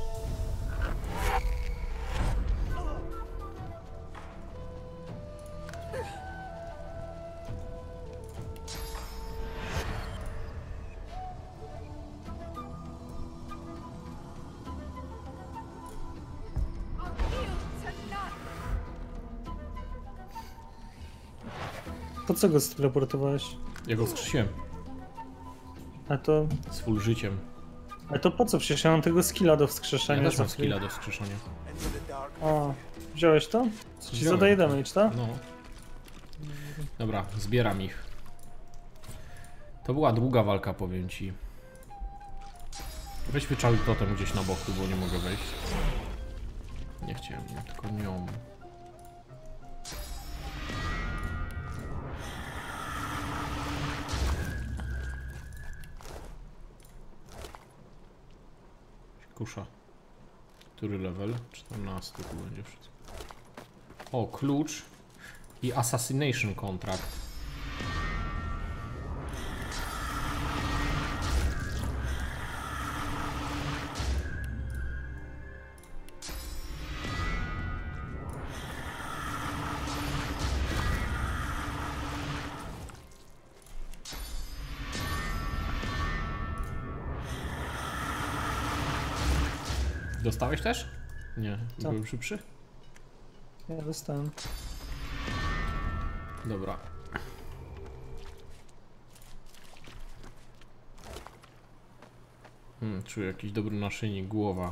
B: Po co go steleportowałeś?
A: Ja go wskrzesiłem.
B: A to...
A: Z full życiem.
B: Ale to po co? Przecież ja mam tego skilla do wskrzeszania.
A: Ja też mam skilla do wskrzeszania.
B: A, wziąłeś to? Co ci zadaje damage, tak?
A: No. Dobra, zbieram ich. To była długa walka, powiem ci. Weź wyczałuj totem gdzieś na boku, bo nie mogę wejść. Nie chciałem, tylko nią. Kusza. Który level? 14 tu będzie wszystko. O, klucz i Assassination Contract. Dostałeś też? Nie,
B: co?
A: Byłem szybszy?
B: Ja dostałem.
A: Dobra. Czuję jakiś dobry naszyjnik, głowa.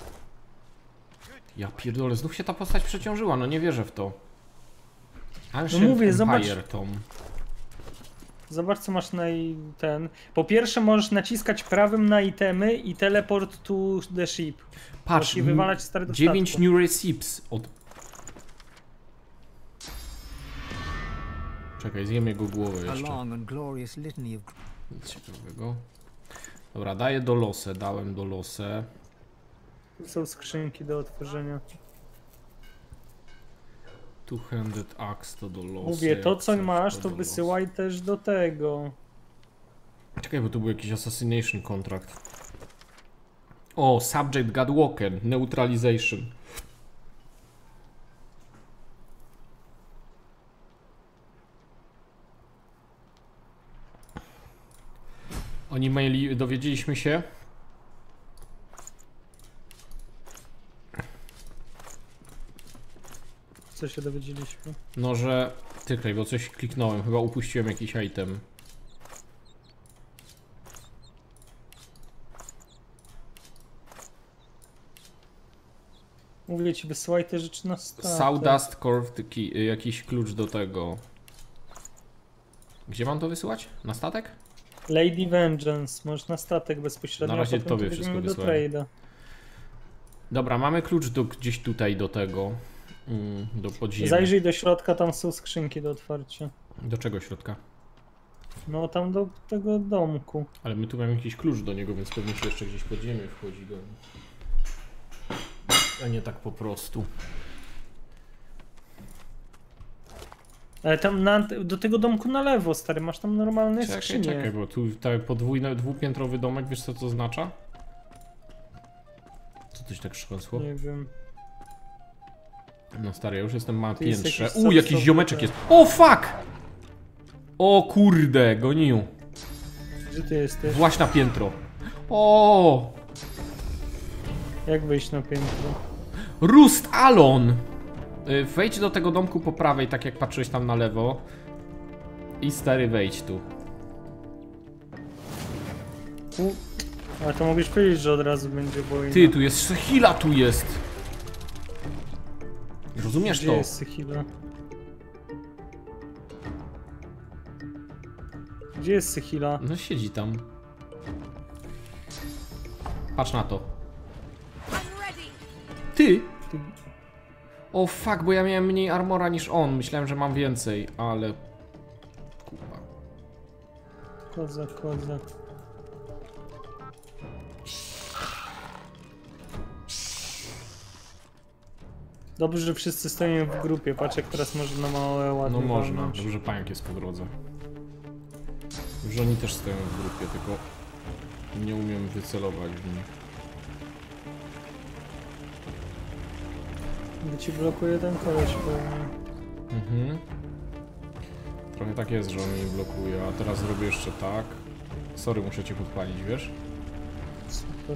A: Ja pierdolę, znów się ta postać przeciążyła, no nie wierzę w to. Ancient
B: mówię,
A: Empire Tom.
B: Zobacz, co masz na ten. Po pierwsze możesz naciskać prawym na itemy i teleport to the ship.
A: Patrz,
B: wywalać stary do
A: 9
B: statku.
A: new receipts od... Czekaj, zjem jego głowę jeszcze. Nic ciekawego. Dobra, daję do losę, dałem do losę.
B: Tu są skrzynki do otworzenia.
A: Two-handed axe to do losy.
B: Mówię, to co masz, to
A: do
B: wysyłaj też do tego.
A: Czekaj, bo tu był jakiś assassination contract. O, subject Godwalker, neutralization. Oni mieli, dowiedzieliśmy się.
B: Co się dowiedzieliśmy?
A: No, że... Czekaj, bo coś kliknąłem, chyba upuściłem jakiś item.
B: Mówię ci, wysyłaj te rzeczy na statek.
A: Sawdust Curved Key, jakiś klucz do tego. Gdzie mam to wysyłać? Na statek?
B: Lady Vengeance, możesz na statek bezpośrednio.
A: Na razie
B: a potem
A: tobie
B: to
A: wszystko
B: weźmiemy do
A: wysłałem.
B: trade'a.
A: Dobra, mamy klucz do, gdzieś tutaj do tego. Do podziemia.
B: Zajrzyj do środka, tam są skrzynki do otwarcia.
A: Do czego środka?
B: No tam do tego domku.
A: Ale my tu mamy jakiś klucz do niego, więc pewnie się jeszcze gdzieś pod ziemię wchodzi go. A nie tak po prostu.
B: Ale tam do tego domku na lewo, stary, masz tam normalne skrzynie.
A: Czekaj, bo tu podwójny, dwupiętrowy domek, wiesz co to oznacza? Co coś tak szkonsło?
B: Nie wiem.
A: No stary, ja już jestem na
B: Tu jest
A: piętrze.
B: jakiś
A: Jakiś ziomeczek jest. O fuck! O kurde, gonił.
B: Gdzie ty jesteś?
A: Właź na piętro. O!
B: Jak wyjść na piętro?
A: Rust Alon! Wejdź do tego domku po prawej, tak jak patrzyłeś tam na lewo. I stary, wejdź tu.
B: Ale to mogłeś powiedzieć, że od razu będzie wojna.
A: Ty, tu jest Sehila, tu jest! Rozumiesz
B: Gdzie
A: to?
B: jest Sehila? Gdzie jest Sehila?
A: No siedzi tam. Patrz na to. Ty! O fuck, bo ja miałem mniej armora niż on. Myślałem, że mam więcej, ale... Kurwa.
B: Kozak. Dobrze, że wszyscy stoją w grupie. Patrz, jak teraz można małe ładnie
A: No można.
B: walnąć.
A: Dobrze, pająk jest po drodze. Że oni też stoją w grupie, tylko... Nie umiem wycelować w nich.
B: Bo ci blokuje ten koleś pewnie.
A: Mhm. Trochę tak jest, że on mnie blokuje, a teraz zrobię jeszcze tak. Sorry, muszę cię podpalić, wiesz?
B: Super.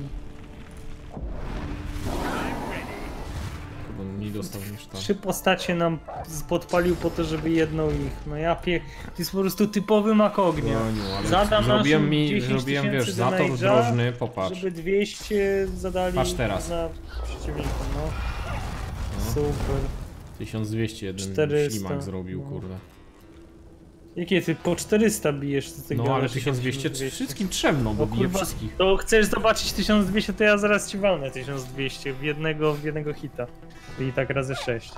A: Bo mniej dostał niż tam.
B: 3 postacie nam podpalił po to, żeby jedną ich. No ja to jest po prostu typowy mak ognia.
A: Ale
B: Zadam
A: zrobiłem
B: naszym 10
A: wiesz, zator
B: damage'a,
A: drożny, popatrz.
B: Żeby 200 zadali.
A: Patrz teraz.
B: Na przeciwnika, no. Super.
A: 1200 jeden
B: 400,
A: ślimak zrobił,
B: no.
A: kurde.
B: Jakie ty po 400 bijesz z tego?
A: No ale 1200 wszystkim trzem, no, bo
B: O
A: bije
B: kurwa,
A: wszystkich.
B: to chcesz zobaczyć 1200, to ja zaraz ci walnę 1200 w jednego hita. I tak razy 6.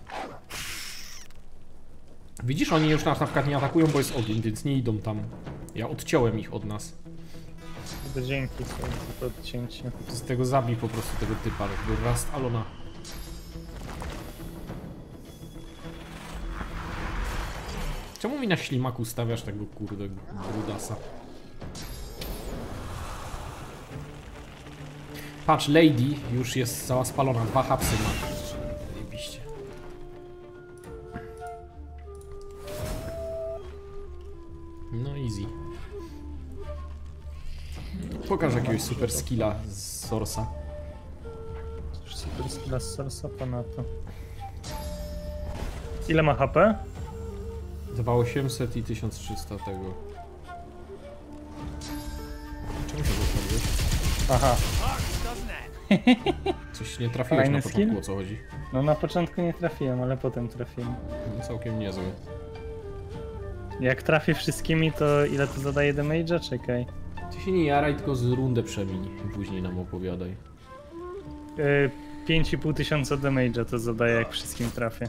A: Widzisz, oni już nas na przykład nie atakują, bo jest ogień, więc nie idą tam. Ja odciąłem ich od nas.
B: To dzięki za to odcięcie.
A: Z tego zabij po prostu tego typa, jakby Rast Alona. Czemu mi na ślimaku stawiasz tego kurde brudasa? Patrz, Lady już jest cała spalona, 2 hapsy ma. Zajebiście. No easy. Pokaż jakiegoś super skilla z Sorsa.
B: Super skilla z Sorsa ponadto. Ile ma HP?
A: 2800 i 1300 tego. Czemu się zostawiłeś?
B: Aha.
A: Coś nie trafiłeś
B: Fajny
A: na początku,
B: skill?
A: o co chodzi?
B: No na początku nie trafiłem, ale potem trafiłem.
A: No, całkiem niezły.
B: Jak trafię wszystkimi, to ile to zadaje damage'a? Czekaj.
A: Ty się nie jaraj, tylko z rundę przemiń i później nam opowiadaj.
B: 5500 damage'a to zadaje, jak wszystkim trafię.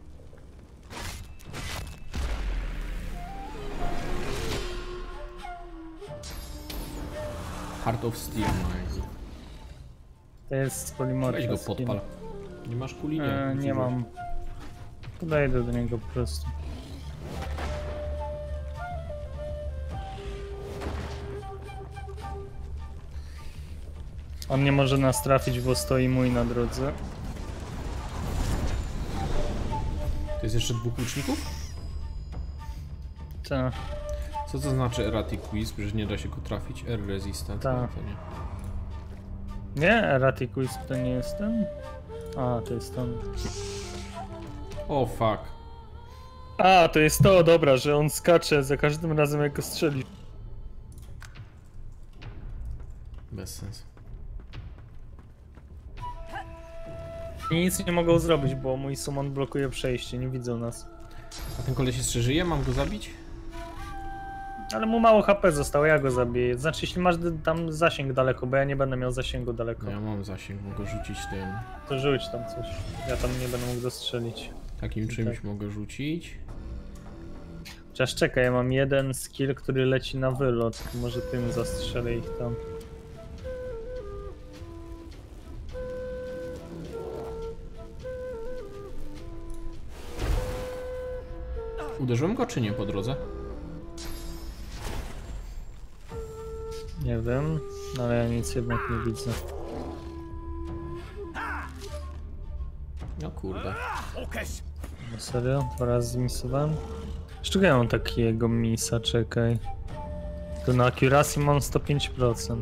A: Heart of Steel, nice.
B: To jest polimorfa.
A: Weź go podpal. Nie masz kuli? Nie,
B: nie mam. Podejdę do niego po prostu. On nie może nas trafić, bo stoi mój na drodze.
A: To jest jeszcze 2 łuczników?
B: Tak.
A: Co to znaczy Erratic Wisp, że nie da się go trafić? Air Resistant?
B: Tak.
A: To nie.
B: Nie, Erratic Wisp to nie jest ten? A, to jest ten.
A: O fuck.
B: A, to jest to, dobra, że on skacze za każdym razem, jak go strzeli.
A: Bez sensu.
B: I nic nie mogą zrobić, bo mój summon blokuje przejście, nie widzą nas.
A: A ten koleś jeszcze żyje? Mam go zabić?
B: Ale mu mało HP zostało, ja go zabiję. Znaczy, jeśli masz tam zasięg daleko, bo ja nie będę miał zasięgu daleko.
A: No ja mam zasięg, mogę rzucić tym.
B: To rzuć tam coś. Ja tam nie będę mógł dostrzelić.
A: Takim czymś
B: tak.
A: mogę rzucić.
B: Chociaż czekaj, ja mam jeden skill, który leci na wylot. Może tym zastrzelę ich tam.
A: Uderzyłem go czy nie po drodze?
B: Nie wiem, ale ja nic jednak nie widzę.
A: No kurde.
B: No serio? 2 razy zmisowałem? Jeszcze ja mam takiego misa, czekaj. To na accuracy mam 105%.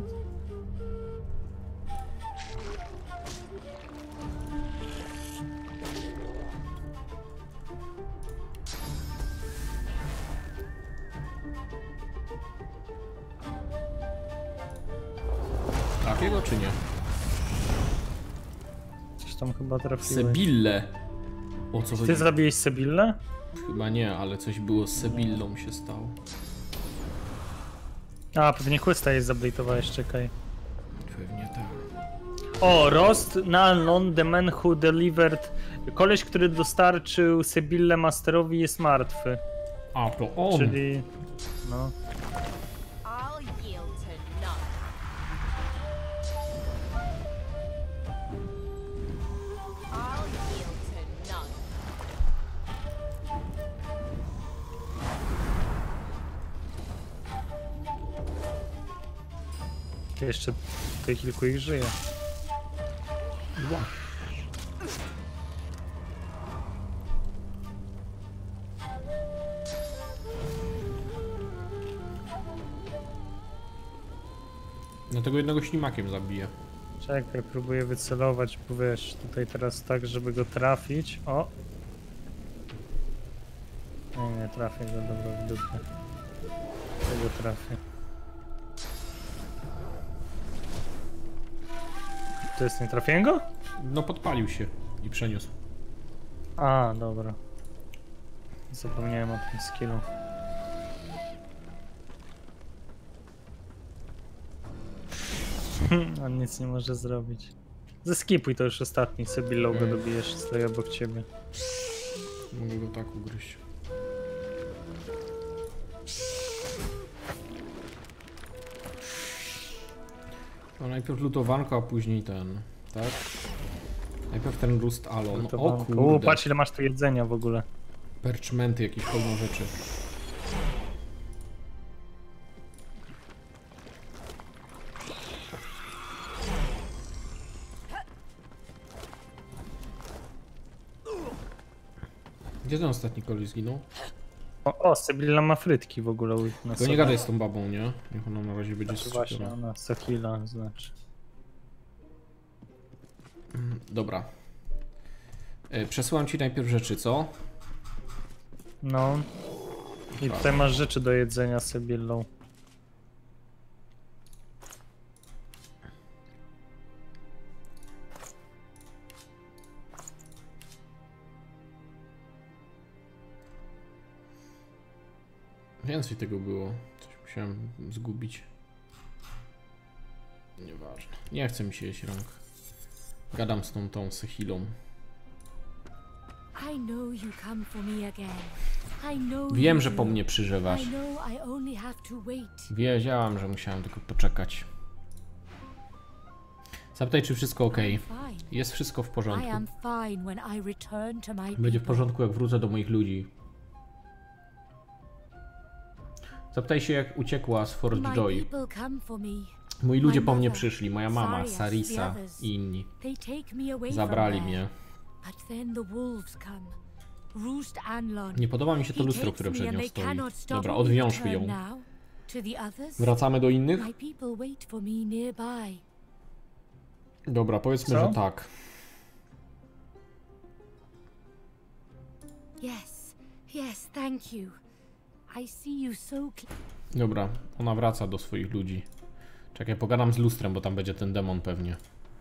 A: takiego, czy nie?
B: Coś tam chyba trafiłeś.
A: Sebille. O co chodzi?
B: Ty zabiłeś Sebillę?
A: Chyba nie, ale coś było z Sebillą się stało.
B: A, pewnie questa jest zablejtowałeś, czekaj.
A: Pewnie tak.
B: O, Rost Nalon, the man who delivered... Koleś, który dostarczył Sebillę Masterowi jest martwy.
A: A, to on.
B: Czyli... no...
I: I'll yield to none. I'll yield to none.
B: Jeszcze tutaj kilku ich żyje.
A: Dwa. No tego jednego ślimakiem zabiję.
B: Czekaj, próbuję wycelować, bo wiesz, tutaj teraz tak, żeby go trafić. O! Nie trafię go, dobra, w dupę. Tego trafię. To jest, nie trafiłem go?
A: No podpalił się i przeniósł.
B: A, dobra. Zapomniałem o tym skillu. On nic nie może zrobić. Zeskipuj to już ostatni, sobie logo dobijesz, stoi obok ciebie.
A: Mogę go tak ugryźć. No najpierw lutowanko, a później ten, tak? Najpierw ten Rust Alon. O kurde.
B: Patrz ile masz tu jedzenia w ogóle.
A: Perchmenty, jakieś pełno rzeczy. Gdzie ten ostatni koleś zginął?
B: O, Sebilla ma frytki w ogóle na
A: To
B: sobie.
A: nie gadaj z tą babą, nie? Niech ona na razie będzie
B: Znaczy właśnie, ona Sakila znaczy.
A: Dobra. Przesyłam ci najpierw rzeczy, co?
B: No. I tutaj masz rzeczy do jedzenia z Sebillą.
A: Więcej tego było. Coś musiałem zgubić. Nieważne. Nie chce mi się jeść rąk. Gadam z tą Sehilą. Wiem, że po mnie przyżywasz. Wiedziałam, że musiałem tylko poczekać. Zapytaj, czy wszystko ok. Jest wszystko w porządku. Będzie w porządku, jak wrócę do moich ludzi. Zapytaj się, jak uciekła z Fort Joy. Moi ludzie po mnie przyszli, moja mama, Sarisa i inni. Zabrali mnie. Nie podoba mi się to lustro, które przed nią stoi. Dobra, odwiążmy ją. Wracamy do innych? Dobra, powiedzmy, że tak. Dobra, ona wraca do swoich ludzi. Czekaj, pogadam z lustrem, bo tam będzie ten demon pewnie.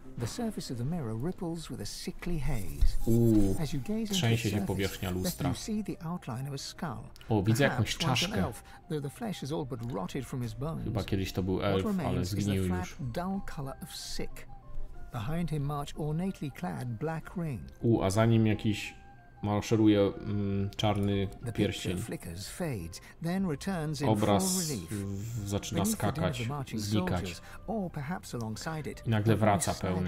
A: Trzęsie się powierzchnia lustra. O, widzę jakąś czaszkę. Chyba kiedyś to był elf, ale zgnił już. A za nim jakiś maszeruje czarny pierścień. Obraz zaczyna skakać, znikać. I nagle wraca pełny.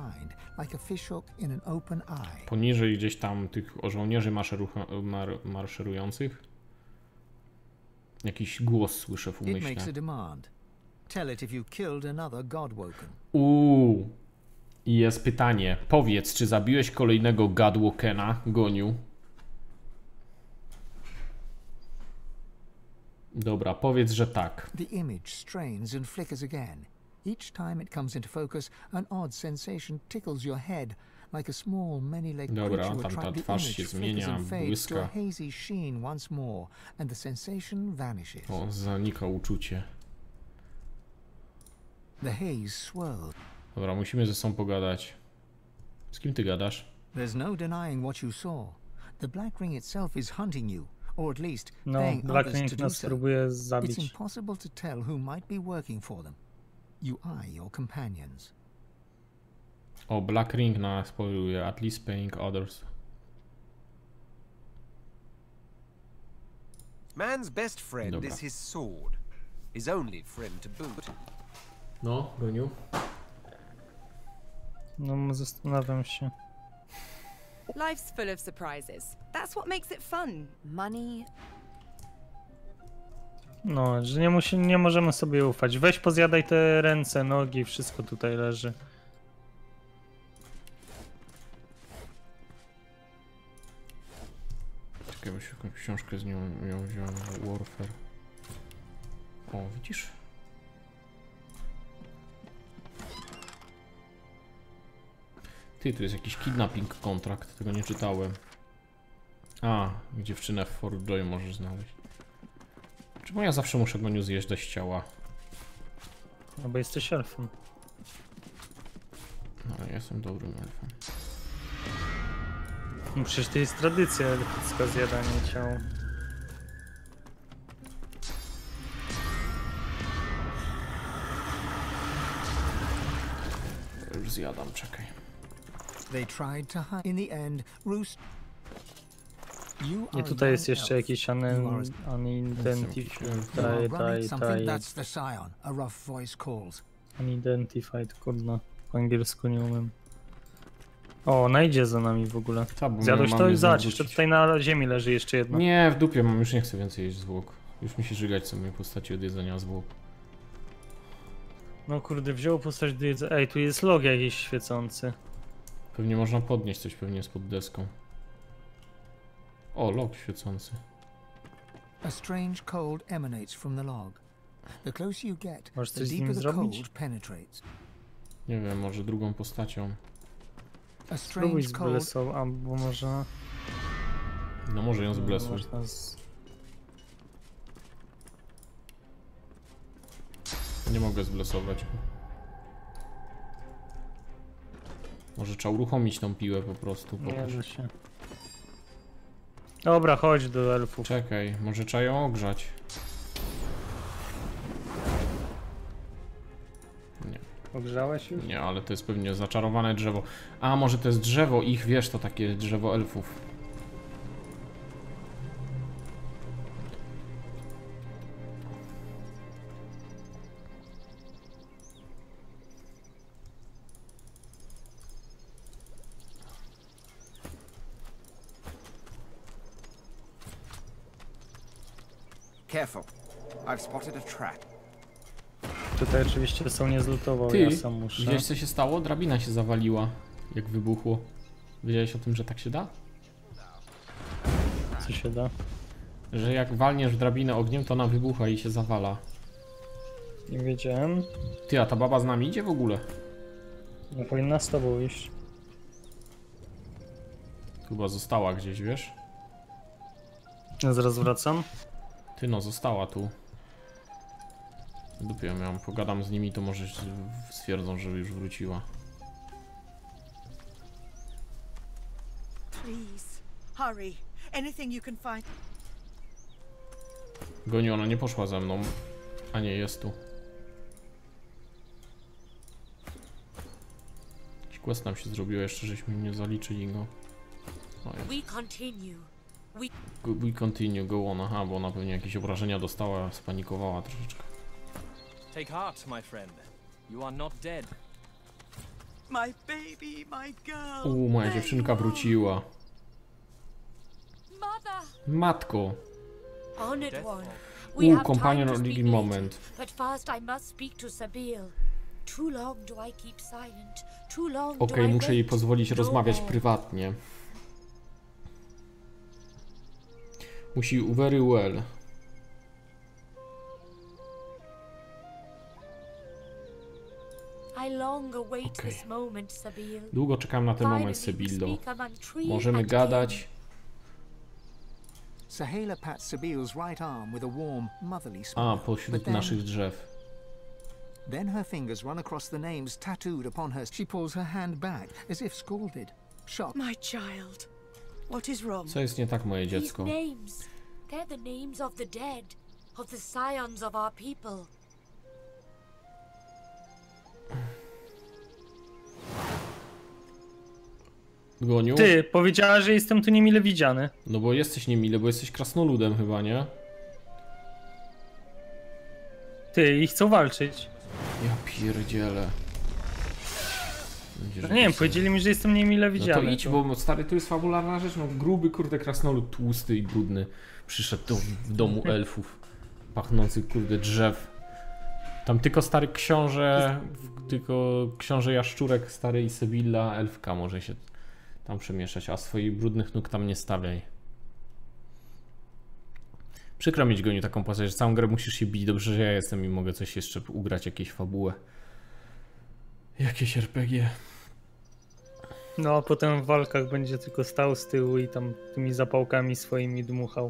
A: Poniżej gdzieś tam tych żołnierzy maszerujących jakiś głos słyszę w umyśle. I jest pytanie. Powiedz, czy zabiłeś kolejnego Godwalkera, Goniu? Dobra, powiedz, że tak.
E: The image strains and flickers again. Each time it comes into focus, an odd sensation tickles your head, like a small many-legged creature attracted. The image flickers and fades to a hazy sheen once more, and the sensation vanishes.
A: O, zanika uczucie.
E: The haze swirls.
A: Dobra, musimy ze sobą pogadać. Z kim ty gadasz?
E: There's no denying what you saw. The Black Ring itself is hunting you, or at least
B: No,
E: paying
B: Black
E: others to
B: Ring
E: do
B: nas
E: so.
B: próbuje
E: It's
B: zabić.
E: impossible to tell who might be working for them. You eye your companions.
A: O, Black Ring nas poluje, at least paying others.
L: Man's best friend
A: Dobra.
L: is his sword. His only friend to boot.
A: No, Goniu?
B: No, zastanawiam się.
M: Life's full of surprises. That's what makes it fun. Money.
B: No, że nie możemy sobie ufać. Weź pozjadaj te ręce, nogi, wszystko tutaj leży.
A: Czekaj, bo się jakąś książkę z nią wziąłem. Warfare. O, widzisz? Ty, tu jest jakiś kidnapping kontrakt, tego nie czytałem. A, dziewczynę w Fort Joy możesz znaleźć. Czemu ja zawsze muszę go nie zjeżdżać z ciała?
B: No bo jesteś elfem.
A: No, ale ja jestem dobrym elfem.
B: No przecież to jest tradycja elficka, zjadanie ciał.
A: Już zjadam, czekaj.
E: They tried to hide. In the end, Roos.
B: I tutaj jest jeszcze jakiś unidentified, kurna, po angielsku nie umiem. O, ona idzie za nami w ogóle. Zjadłeś to i zobacz, jeszcze tutaj na ziemi leży jeszcze jedno.
A: Nie, w dupie mam, już nie chcę więcej jeść zwłok. Już mi się żygać sobie postaci od jedzenia zwłok.
B: No kurde, wziął postać do jedzenia. Ej, tu jest log jakiś świecący.
A: Pewnie można podnieść coś, pewnie jest pod deską. O, log świecący.
E: A strange cold emanates from the log. The closer you get,
B: Możesz
E: the
B: coś z nim
E: deeper the
B: zrobić?
E: cold penetrates.
A: Nie wiem, może drugą postacią.
E: A
B: Spróbuj
E: strange
B: z
E: cold.
B: blesą, albo może...
A: No może ją zblesuj.
B: Można z...
A: Nie mogę zblesować. Może trzeba uruchomić tą piłę po prostu.
B: Nie da się. Dobra, chodź do elfów.
A: Czekaj, może trzeba ją ogrzać. Nie.
B: Ogrzałeś już?
A: Nie, ale to jest pewnie zaczarowane drzewo. A, może to jest drzewo ich, wiesz, to takie drzewo elfów.
L: Careful. I've spotted a trap.
B: Tutaj oczywiście są nie zlutował,
A: Ty,
B: ja sam muszę.
A: widziałeś co się stało? Drabina się zawaliła, jak wybuchło. Wiedziałeś o tym, że tak się da?
B: Co się da?
A: Że jak walniesz w drabinę ogniem, to ona wybucha i się zawala.
B: Nie wiedziałem.
A: Ty, a ta baba z nami idzie w ogóle?
B: No powinna z tobą iść.
A: Chyba została gdzieś, wiesz?
B: Ja zaraz wracam.
A: Ty no, została tu. Dupie miałem, pogadam z nimi, to może stwierdzą, że już wróciła.
H: Please, hurry. Anything you can find.
A: Goniu, ona nie poszła ze mną. A nie, jest tu. Jakiś quest nam się zrobił, jeszcze żeśmy nie zaliczyli go. We continue, go on, aha, bo ona pewnie jakieś obrażenia dostała, spanikowała troszeczkę.
N: Take heart, my friend. You are not dead.
H: My baby, my girl.
A: Moja dziewczynka wróciła. Matko. Companion of the moment. Okej, muszę jej pozwolić rozmawiać prywatnie. Musi very well. Okay. Długo czekam na ten moment, Sebildo. Możemy gadać.
E: Sahela pats Sabil's right arm with a warm, motherly smile.
A: A, pośród naszych drzew.
E: Then her fingers run across the names tattooed upon her. She pulls her hand back, as if scalded. Shocked.
H: My child, what is wrong?
A: Co jest nie tak, moje
O: These
A: dziecko?
O: names, they're the names of the dead, of the scions of our people.
A: Goniu?
B: Ty, powiedziała, że jestem tu niemile widziany.
A: No bo jesteś niemile, bo jesteś krasnoludem chyba, nie?
B: Ty, i chcą walczyć.
A: Ja pierdzielę.
B: No nie wiem, powiedzieli mi, że jestem niemile widziany.
A: No to idź, bo stary, tu jest fabularna rzecz, no gruby, kurde, krasnolud, tłusty i brudny. Przyszedł tu w domu elfów, pachnących, kurde, drzew. Tam tylko stary książę Jaszczurek, stary i Sybilla, elfka może się tam przemieszać, a swoich brudnych nóg tam nie stawiaj. Przykro mieć, Goniu, taką postać, że całą grę musisz się bić. Dobrze, że ja jestem i mogę coś jeszcze ugrać, jakieś fabułę. Jakieś RPG.
B: No a potem w walkach będzie tylko stał z tyłu i tam tymi zapałkami swoimi dmuchał.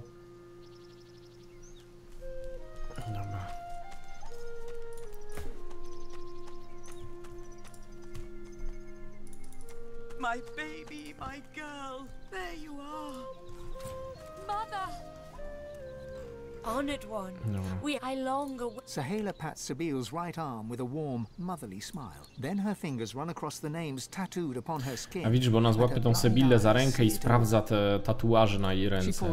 A: Dobra.
H: My baby, my girl, there you are.
O: Mother! Honored one,
A: No.
O: I long away.
E: Sahela pats Sabile's right arm with a warm, motherly smile. Then her fingers run across the names tattooed upon her skin.
A: A widzisz, bo ona złapie tą Sybillę za rękę i sprawdza te tatuaże na jej ręce.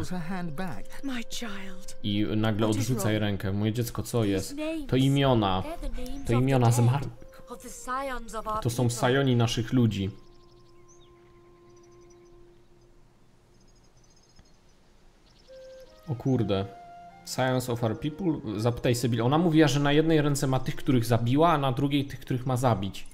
A: I nagle odrzuca jej rękę. Moje dziecko, co jest? To imiona. To imiona zmarłych. To są sajoni naszych ludzi. O kurde. Science of our people? Zapytaj Sybil. Ona mówiła, że na jednej ręce ma tych, których zabiła, a na drugiej tych, których ma zabić.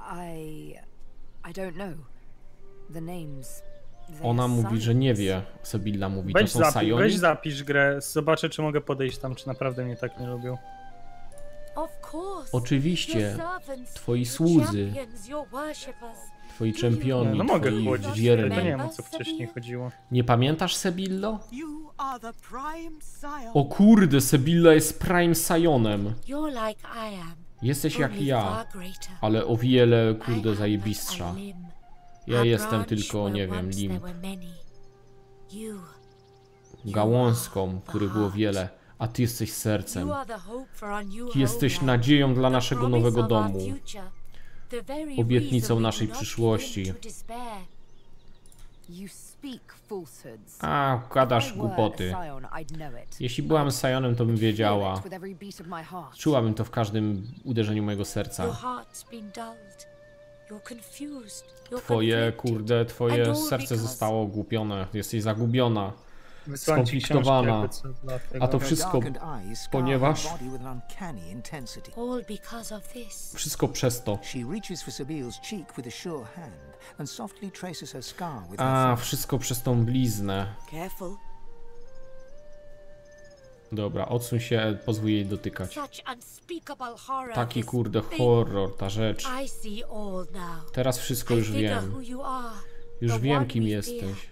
M: I don't know. The names.
A: Ona mówi, że nie wie. Sybilla mówi, to są sajoni.
B: Weź zapisz grę, zobaczę, czy mogę podejść tam, czy naprawdę mnie tak nie lubią.
A: Oczywiście. Twoi słudzy. Twoi czempioni,
B: no mogę
A: twoi
B: chłodzić,
A: wierni.
B: to nie wiem, o co wcześniej chodziło.
A: Nie pamiętasz, Sybillo? O kurde, Sybilla jest Prime Sajonem. Jesteś jak ja, ale o wiele, kurde, zajebistsza. Ja jestem tylko, nie wiem, limb. Gałązką, których było wiele, a ty jesteś sercem. Jesteś nadzieją dla naszego nowego domu. Obietnicą naszej przyszłości. A, gadasz głupoty. Jeśli byłam Sajonem, to bym wiedziała. Czułabym to w każdym uderzeniu mojego serca. Twoje, kurde, twoje serce zostało ogłupione. Jesteś zagubiona. Skonfliktowana. A to wszystko, ponieważ... Wszystko przez to. A, wszystko przez tą bliznę. Dobra, odsuń się, pozwól jej dotykać. Taki kurde horror, ta rzecz. Teraz wszystko już wiem. Już wiem, kim jesteś.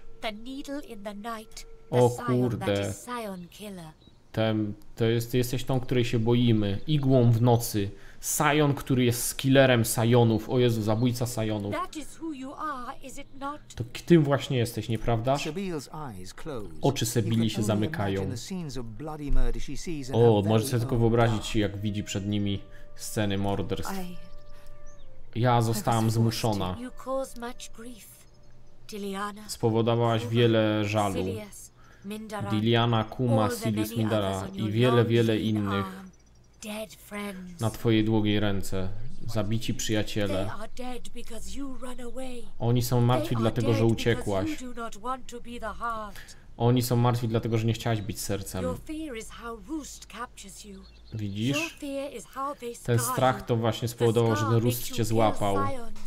A: O kurde. Ty jesteś tą, której się boimy. Igłą w nocy. Sajon, który jest killerem Sajonów. O Jezu, zabójca Sajonów. To tym właśnie jesteś, nieprawda? Oczy Sybilli się zamykają. O, możesz sobie tylko wyobrazić, jak widzi przed nimi sceny morderstw. Ja zostałam zmuszona. Spowodowałaś wiele żalu. Diliana, Kuma, Silius, Mindara i wiele innych na twojej długiej ręce. Zabici przyjaciele. Oni są martwi dlatego, że uciekłaś. Oni są martwi dlatego, że nie chciałaś być sercem. Widzisz? Ten strach to właśnie spowodował, że ten Roost cię złapał.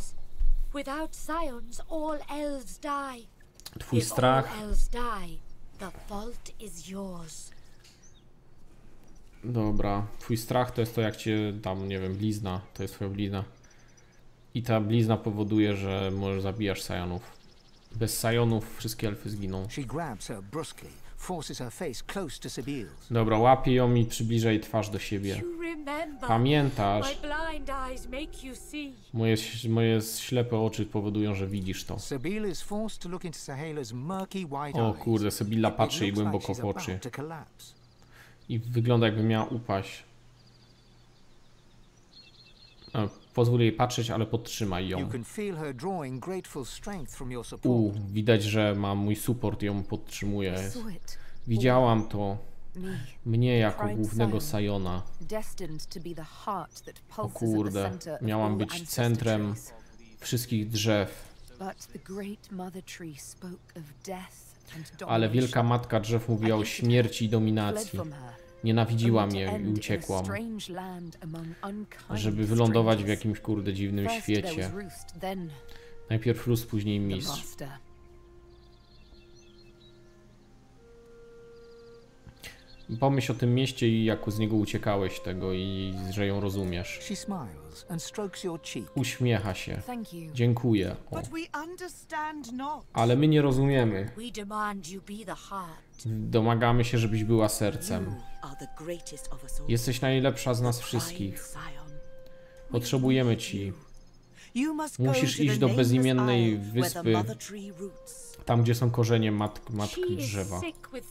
A: Twój strach... Dobra, twój strach to jest to, jak cię tam, nie wiem, blizna, to jest twoja blizna. I ta blizna powoduje, że możesz zabijasz Sajonów. Bez Sajonów wszystkie elfy zginą.
E: forces her face close to Sybile's.
A: Dobra, łapie ją i przybliża jej twarz do siebie. Pamiętasz? Moje ślepe oczy powodują, że widzisz to. O kurde, Sybilla patrzy jej głęboko w oczy. I wygląda, jakby miała upaść. Pozwól jej patrzeć, ale podtrzymaj ją. Widać, że ma mój support, ją podtrzymuje. Widziałam to. Mnie jako głównego Sajona. O kurde, miałam być centrem wszystkich drzew. Ale Wielka Matka Drzew mówiła o śmierci i dominacji. Nienawidziłam je i uciekłam, żeby wylądować w jakimś kurde dziwnym świecie. Najpierw Luz, później Mistrz. Pomyśl o tym mieście i jak z niego uciekałeś tego i że ją rozumiesz. Uśmiecha się. Dziękuję. O. Ale my nie rozumiemy. Domagamy się, żebyś była sercem. Jesteś najlepsza z nas wszystkich. Potrzebujemy ci. Musisz iść do bezimiennej wyspy, tam gdzie są korzenie matki drzewa.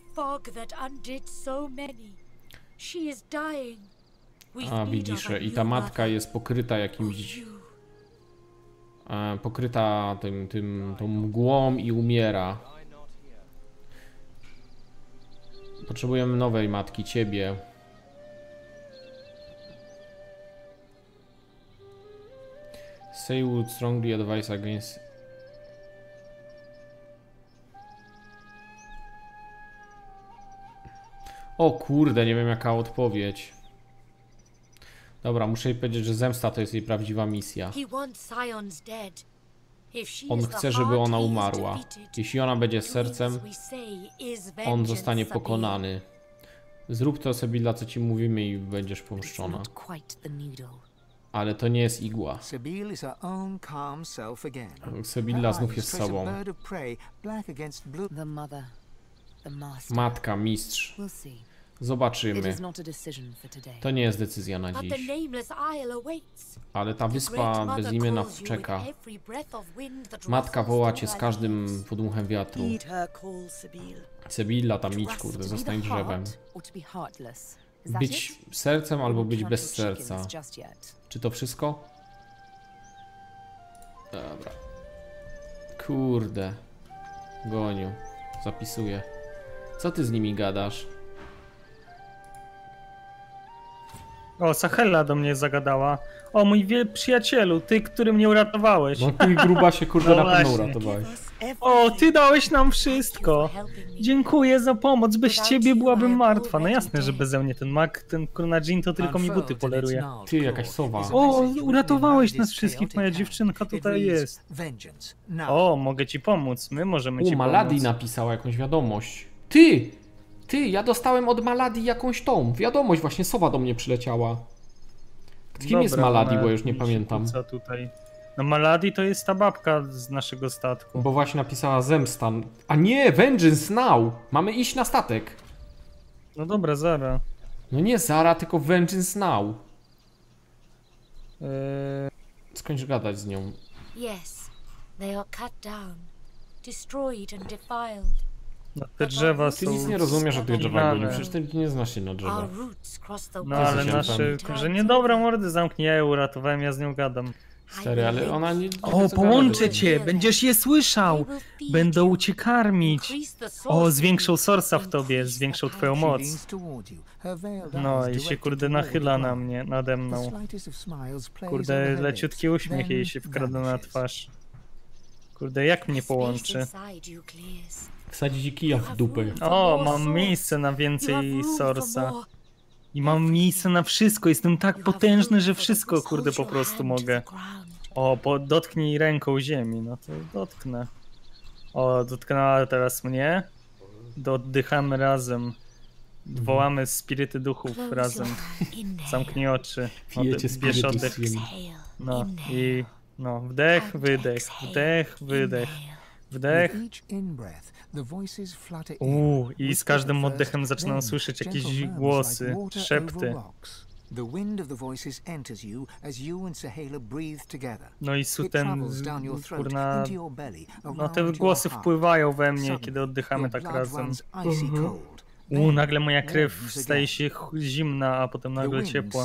A: A widzisz, i ta matka jest pokryta jakimś... pokryta tą mgłą i umiera. Potrzebujemy nowej matki, ciebie. Say would strongly advise against... O kurde, nie wiem jaka odpowiedź. Dobra, muszę jej powiedzieć, że zemsta to jest jej prawdziwa misja. On chce, żeby ona umarła. Jeśli ona będzie sercem, on zostanie pokonany. Zrób to, Sybilla, co ci mówimy i będziesz pomszczona. Ale to nie jest igła. Sybilla znów jest sobą. Matka, mistrz. Zobaczymy. To nie jest decyzja na dziś. Ale ta wyspa bezimienna czeka. Matka woła cię z każdym podmuchem wiatru. Sybilla, tam idź, kurde, zostań drzewem. Być sercem albo być bez serca. Czy to wszystko? Dobra. Kurde. Goniu. Zapisuję. Co ty z nimi gadasz?
B: O, Sahela do mnie zagadała. O, mój przyjacielu, ty, który mnie uratowałeś.
A: No ty gruba się kurde na pewno uratowałeś.
B: O, ty dałeś nam wszystko. Dziękuję za pomoc, bez ciebie byłabym martwa. No jasne, że beze mnie ten mag, ten kurna dżin to tylko mi buty poleruje.
A: Ty, jakaś sowa.
B: O, uratowałeś nas wszystkich, moja dziewczynka tutaj jest. O, mogę ci pomóc, my możemy ci pomóc.
A: Maladi napisała jakąś wiadomość. Ty, ja dostałem od Maladi jakąś tą wiadomość, właśnie sowa do mnie przyleciała. Kim jest Maladi, bo już nie pamiętam.
B: Co tutaj? No Maladi to jest ta babka z naszego statku.
A: Bo właśnie napisała zemsta. A nie, Vengeance Now! Mamy iść na statek.
B: No dobra, Zara.
A: No nie Zara, tylko Vengeance Now. Skończ gadać z nią.
O: Yes, they are cut down, destroyed and defiled.
B: No, te drzewa
A: Ty nic nie rozumiesz o tych drzewach, bo przecież ty nie znasz się na drzewach.
B: No ale nasze... Że niedobra mordy zamknij, ja ją uratowałem, ja z nią gadam.
A: Stary, ale ona nie...
B: O, połączę cię, będziesz je słyszał. Będą cię karmić. O, zwiększą sorsa w tobie, zwiększą twoją moc. No i się kurde nachyla na mnie, nade mną. Kurde, leciutki uśmiech jej się wkrada na twarz. Kurde, jak mnie połączy?
A: Wsadzi ci kija w dupę.
B: O, mam miejsce na więcej sorsa. I mam miejsce na wszystko, jestem tak potężny, że wszystko kurde po prostu mogę. O, dotknij ręką ziemi, no to dotknę. O, dotknęła teraz mnie. Oddychamy razem. Wołamy spiryty duchów razem. Zamknij oczy. Bierz oddech. No i no, wdech, wydech, wdech, wydech. Wdech. I z każdym oddechem zaczynam słyszeć jakieś głosy, szepty. No i ten, kurna, no te głosy wpływają we mnie, kiedy oddychamy tak razem. Nagle moja krew staje się zimna, a potem nagle ciepła.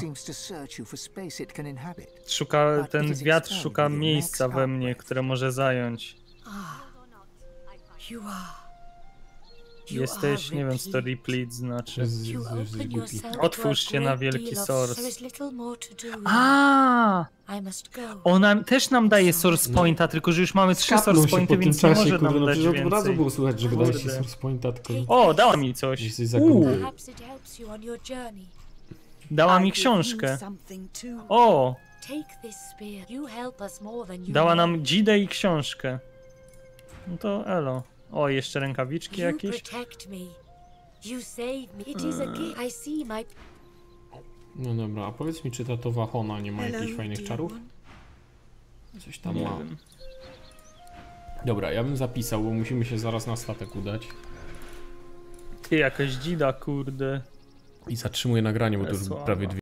B: Ten wiatr szuka miejsca we mnie, które może zająć. Jesteś, nie wiem co to Replete znaczy. Otwórz się na wielki source. Ona też nam daje source pointa, tylko że już mamy 3 source pointy, więc nie może nam dać więcej.
A: Od razu było słychać, że wydaje się source pointa, tylko...
B: O, dała mi coś. Dała mi książkę. O! Dała nam dzidę i książkę. No to elo. O, jeszcze rękawiczki jakieś.
A: No dobra, a powiedz mi, czy ta Wahona nie ma jakichś fajnych czarów? Coś tam ma. Dobra, ja bym zapisał, bo musimy się zaraz na statek udać.
B: Ty, jakaś dzida, kurde.
A: I zatrzymuję nagranie, bo to już prawie 2